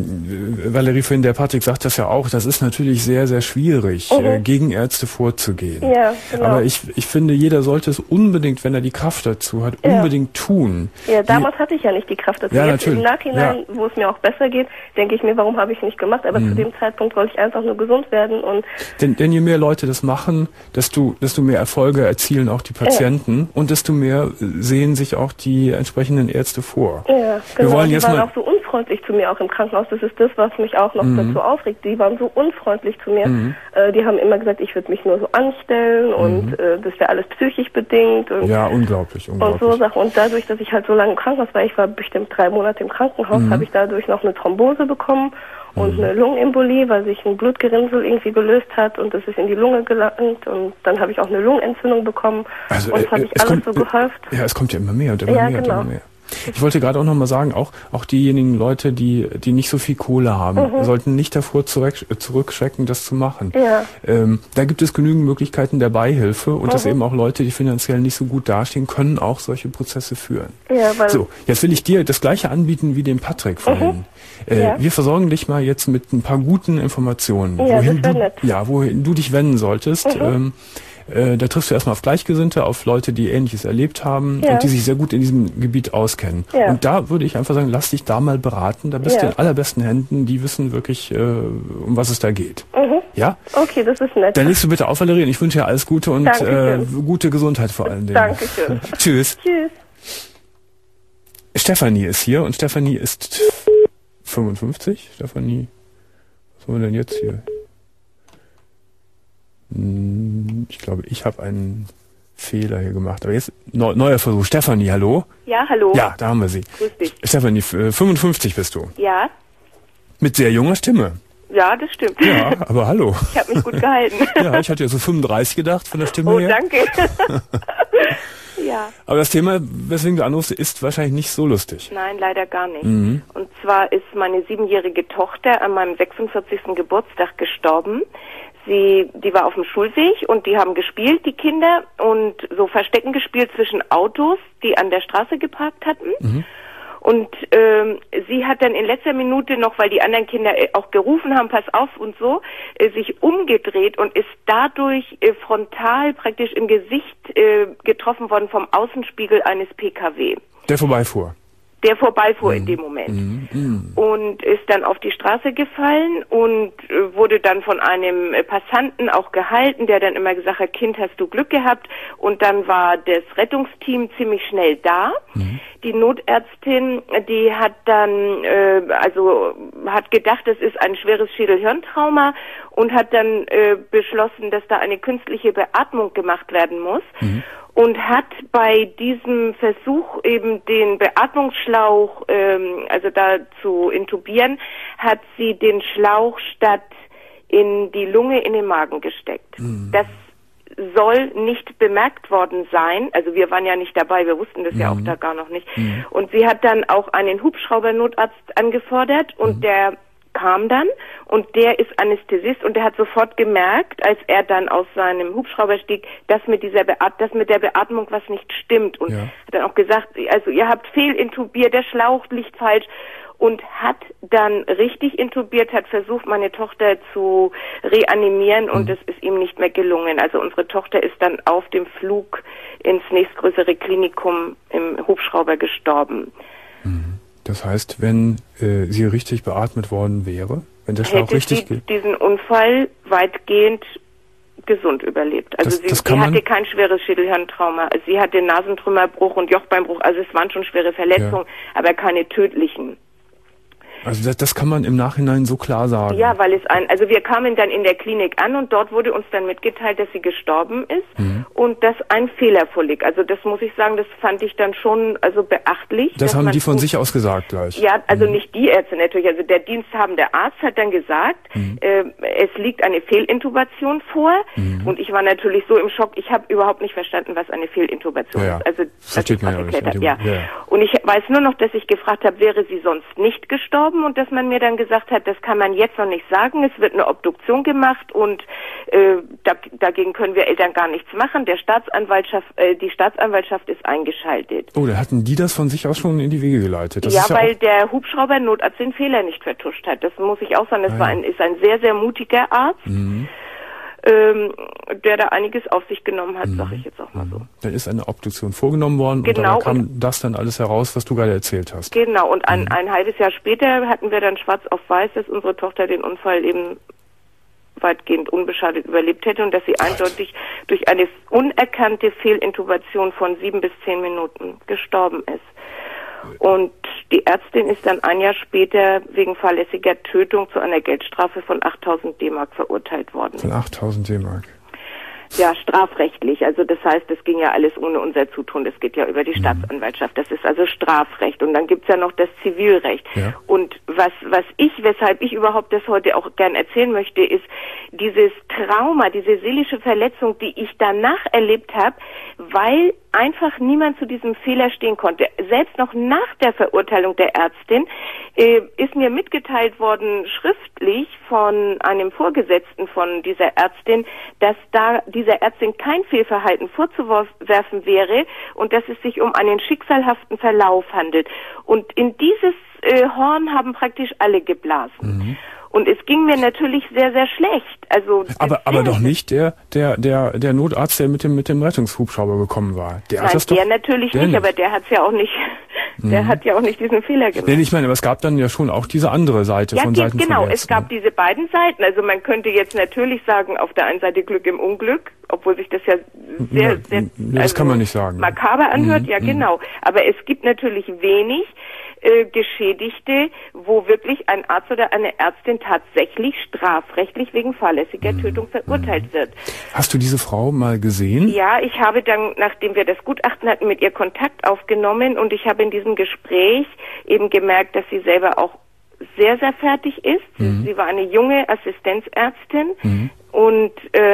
Valerie, vorhin, der Patrick sagt das ja auch, das ist natürlich sehr, sehr schwierig, gegen Ärzte vorzugehen. Ja, genau. Aber ich finde, jeder sollte es unbedingt, wenn er die Kraft dazu hat, unbedingt tun. Ja, damals hatte ich ja nicht die Kraft dazu. Ja, jetzt natürlich. Im Nachhinein, wo es mir auch besser geht, denke ich mir, warum habe ich es nicht gemacht? Aber zu dem Zeitpunkt wollte ich einfach nur gesund werden. Und denn je mehr Leute das machen, desto mehr Erfolge erzielen auch die Patienten und desto mehr sehen sich auch die entsprechenden Ärzte vor. Ja, genau. Wir wollen jetzt waren auch so unfreundlich zu mir auch im Krankenhaus. Das ist das, was mich auch noch dazu aufregt. Die waren so unfreundlich zu mir. Die haben immer gesagt, ich würde mich nur so anstellen und das wäre alles psychisch bedingt. Und ja, unglaublich. Und so Sachen. Und dadurch, dass ich halt so lange im Krankenhaus war, ich war bestimmt 3 Monate im Krankenhaus, habe ich dadurch noch eine Thrombose bekommen und eine Lungenembolie, weil sich ein Blutgerinnsel irgendwie gelöst hat und das ist in die Lunge gelangt und dann habe ich auch eine Lungenentzündung bekommen und das hat sich alles so gehäuft. Ja, es kommt ja immer mehr und immer mehr und immer mehr. Ich wollte gerade auch nochmal sagen, auch diejenigen Leute, die nicht so viel Kohle haben, sollten nicht davor zurückschrecken, das zu machen. Ja. Da gibt es genügend Möglichkeiten der Beihilfe und dass eben auch Leute, die finanziell nicht so gut dastehen, können auch solche Prozesse führen. Ja, so, jetzt will ich dir das Gleiche anbieten wie dem Patrick vorhin. Wir versorgen dich mal jetzt mit ein paar guten Informationen, wohin du dich wenden solltest. Da triffst du erstmal auf Gleichgesinnte, auf Leute, die Ähnliches erlebt haben und die sich sehr gut in diesem Gebiet auskennen. Ja. Und da würde ich einfach sagen, lass dich da mal beraten. Da bist du in allerbesten Händen. Die wissen wirklich, um was es da geht. Ja? Okay, das ist nett. Dann legst du bitte auf, Valerie. Ich wünsche dir alles Gute und gute Gesundheit vor allen Dingen. Dankeschön. Tschüss. Tschüss. Stefanie ist hier und Stefanie ist 55. Stefanie, was haben wir denn jetzt hier? Ich glaube, ich habe einen Fehler hier gemacht. Aber jetzt neuer Versuch. Stefanie, hallo? Ja, hallo. Ja, da haben wir sie. Grüß dich. Stefanie, 55 bist du. Ja. Mit sehr junger Stimme. Ja, das stimmt. Ja, aber hallo. Ich habe mich gut gehalten. Ja, ich hatte ja so 35 gedacht von der Stimme her. Oh, danke. Ja. Aber das Thema, weswegen du anrufst, ist wahrscheinlich nicht so lustig. Nein, leider gar nicht. Und zwar ist meine 7-jährige Tochter an meinem 46. Geburtstag gestorben. Die war auf dem Schulweg und die haben gespielt, die Kinder, und so Verstecken gespielt zwischen Autos, die an der Straße geparkt hatten. Und sie hat dann in letzter Minute noch, weil die anderen Kinder auch gerufen haben, pass auf und so, sich umgedreht und ist dadurch frontal praktisch im Gesicht getroffen worden vom Außenspiegel eines PKW. Der vorbeifuhr. Der vorbeifuhr in dem Moment. Und ist dann auf die Straße gefallen und wurde dann von einem Passanten auch gehalten, der dann immer gesagt hat, Kind, hast du Glück gehabt. Und dann war das Rettungsteam ziemlich schnell da. Die Notärztin, die hat dann, hat gedacht, das ist ein schweres Schädel-Hirntrauma und hat dann beschlossen, dass da eine künstliche Beatmung gemacht werden muss. und hat bei diesem Versuch eben den Beatmungsschlauch, also da zu intubieren, hat sie den Schlauch statt in die Lunge in den Magen gesteckt. Das soll nicht bemerkt worden sein. Also wir waren ja nicht dabei, wir wussten das ja auch da gar noch nicht. Und sie hat dann auch einen Hubschraubernotarzt angefordert und der kam dann und der ist Anästhesist und der hat sofort gemerkt, als er dann aus seinem Hubschrauber stieg, dass mit der Beatmung was nicht stimmt und hat dann auch gesagt, also ihr habt fehlintubiert, der Schlauch liegt falsch und hat dann richtig intubiert, hat versucht, meine Tochter zu reanimieren und es ist ihm nicht mehr gelungen. Also unsere Tochter ist dann auf dem Flug ins nächstgrößere Klinikum im Hubschrauber gestorben. Das heißt, wenn sie richtig beatmet worden wäre, wenn der Schlauch richtig hätte sie diesen Unfall weitgehend gesund überlebt. Also sie hatte kein schweres Schädelhirntrauma. Sie hatte Nasentrümmerbruch und Jochbeinbruch. Also es waren schon schwere Verletzungen, aber keine tödlichen. Also das kann man im Nachhinein so klar sagen. Ja, weil also wir kamen dann in der Klinik an und dort wurde uns dann mitgeteilt, dass sie gestorben ist und dass ein Fehler vorliegt. Also das muss ich sagen, das fand ich dann schon also beachtlich. Das haben die von sich aus gesagt gleich? Ja, also nicht die Ärzte natürlich. Also der diensthabende Arzt hat dann gesagt, es liegt eine Fehlintubation vor und ich war natürlich so im Schock, ich habe überhaupt nicht verstanden, was eine Fehlintubation ist. Also versteht man ja nicht. Ja. Und ich weiß nur noch, dass ich gefragt habe, wäre sie sonst nicht gestorben? Und dass man mir dann gesagt hat, das kann man jetzt noch nicht sagen, es wird eine Obduktion gemacht und dagegen können wir Eltern gar nichts machen. Die Staatsanwaltschaft ist eingeschaltet. Oh, da hatten die das von sich aus schon in die Wege geleitet. Das ja, weil der Hubschraubernotarzt den Fehler nicht vertuscht hat. Das muss ich auch sagen, ist ein sehr, sehr mutiger Arzt. Der da einiges auf sich genommen hat, sage ich jetzt auch mal so. Dann ist eine Obduktion vorgenommen worden und dann kam das dann alles heraus, was du gerade erzählt hast. Genau, und ein halbes Jahr später hatten wir dann schwarz auf weiß, dass unsere Tochter den Unfall eben weitgehend unbeschadet überlebt hätte und dass sie eindeutig durch eine unerkannte Fehlintubation von 7 bis 10 Minuten gestorben ist. Und die Ärztin ist dann ein Jahr später wegen fahrlässiger Tötung zu einer Geldstrafe von 8.000 D-Mark verurteilt worden. Von 8.000 D-Mark? Ja, strafrechtlich. Also das heißt, das ging ja alles ohne unser Zutun. Das geht ja über die Staatsanwaltschaft. Das ist also Strafrecht. Und dann gibt's ja noch das Zivilrecht. Ja. Und weshalb ich überhaupt das heute auch gern erzählen möchte, ist dieses Trauma, diese seelische Verletzung, die ich danach erlebt habe, weil einfach niemand zu diesem Fehler stehen konnte. Selbst noch nach der Verurteilung der Ärztin ist mir mitgeteilt worden, schriftlich von einem Vorgesetzten von dieser Ärztin, dass da dieser Ärztin kein Fehlverhalten vorzuwerfen wäre und dass es sich um einen schicksalhaften Verlauf handelt. Und in dieses Horn haben praktisch alle geblasen. Und es ging mir natürlich sehr, sehr schlecht. Also aber doch nicht der Notarzt, der mit dem Rettungshubschrauber gekommen war. Der natürlich nicht, aber der hat's ja auch nicht. Der hat ja auch nicht diesen Fehler gemacht. Nee, ich meine, aber es gab dann ja schon auch diese andere Seite von Seiten von Ärzten. Es gab diese beiden Seiten. Also man könnte jetzt natürlich sagen, auf der einen Seite Glück im Unglück, obwohl sich das ja sehr das kann man nicht sagen. Makaber anhört. Ja, genau. Aber es gibt natürlich wenig Geschädigte, wo wirklich ein Arzt oder eine Ärztin tatsächlich strafrechtlich wegen fahrlässiger Tötung verurteilt wird. Hast du diese Frau mal gesehen? Ja, ich habe dann, nachdem wir das Gutachten hatten, mit ihr Kontakt aufgenommen und ich habe in diesem Gespräch eben gemerkt, dass sie selber auch sehr, sehr fertig ist. Sie war eine junge Assistenzärztin und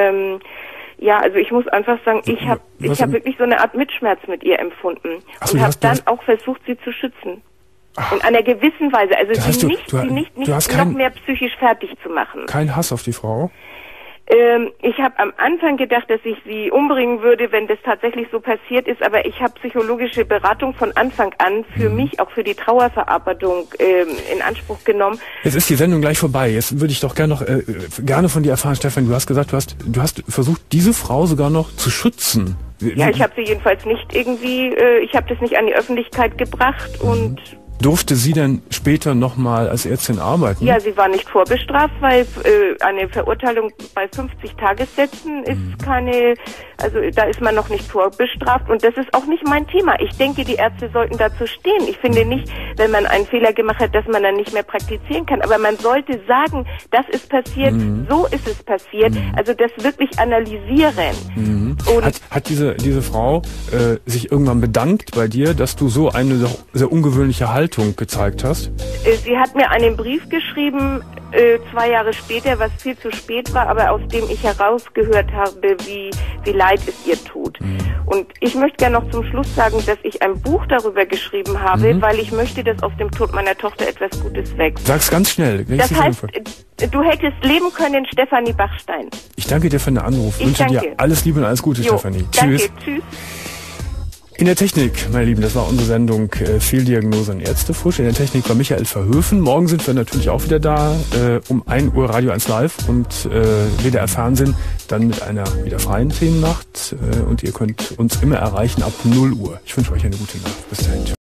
ja, also ich muss einfach sagen, ich habe wirklich so eine Art Mitschmerz mit ihr empfunden und habe dann auch versucht, sie zu schützen. In einer gewissen Weise, also sie nicht noch mehr psychisch fertig zu machen. Kein Hass auf die Frau? Ich habe am Anfang gedacht, dass ich sie umbringen würde, wenn das tatsächlich so passiert ist, aber ich habe psychologische Beratung von Anfang an für mich, auch für die Trauerverarbeitung in Anspruch genommen. Jetzt ist die Sendung gleich vorbei. Jetzt würde ich doch gerne von dir erfahren, Stefan. Du hast gesagt, du hast versucht, diese Frau sogar noch zu schützen. Ja, ich habe sie jedenfalls nicht irgendwie, ich habe das nicht an die Öffentlichkeit gebracht und Durfte sie denn später nochmal als Ärztin arbeiten? Ja, sie war nicht vorbestraft, weil eine Verurteilung bei 50 Tagessätzen ist keine, also da ist man noch nicht vorbestraft und das ist auch nicht mein Thema. Ich denke, die Ärzte sollten dazu stehen. Ich finde nicht, wenn man einen Fehler gemacht hat, dass man dann nicht mehr praktizieren kann, aber man sollte sagen, das ist passiert, so ist es passiert, also das wirklich analysieren. Und hat diese Frau sich irgendwann bedankt bei dir, dass du so eine sehr ungewöhnliche Haltung gezeigt hast? Sie hat mir einen Brief geschrieben, 2 Jahre später, was viel zu spät war, aber aus dem ich herausgehört habe, wie leid es ihr tut. Und ich möchte gerne noch zum Schluss sagen, dass ich ein Buch darüber geschrieben habe, weil ich möchte, dass aus dem Tod meiner Tochter etwas Gutes wächst. Sag's ganz schnell. Das heißt, du hättest leben können, Stefanie Bachstein. Ich danke dir für den Anruf. Ich wünsche dir alles Liebe und alles Gute, Stefanie. Danke, tschüss. In der Technik, meine Lieben, das war unsere Sendung Fehldiagnose und Ärztefusch. In der Technik war Michael Verhöfen. Morgen sind wir natürlich auch wieder da, um 1 Uhr Radio 1 Live und WDR Fernsehen dann mit einer wieder freien Themennacht. Und ihr könnt uns immer erreichen ab 0 Uhr. Ich wünsche euch eine gute Nacht. Bis dahin.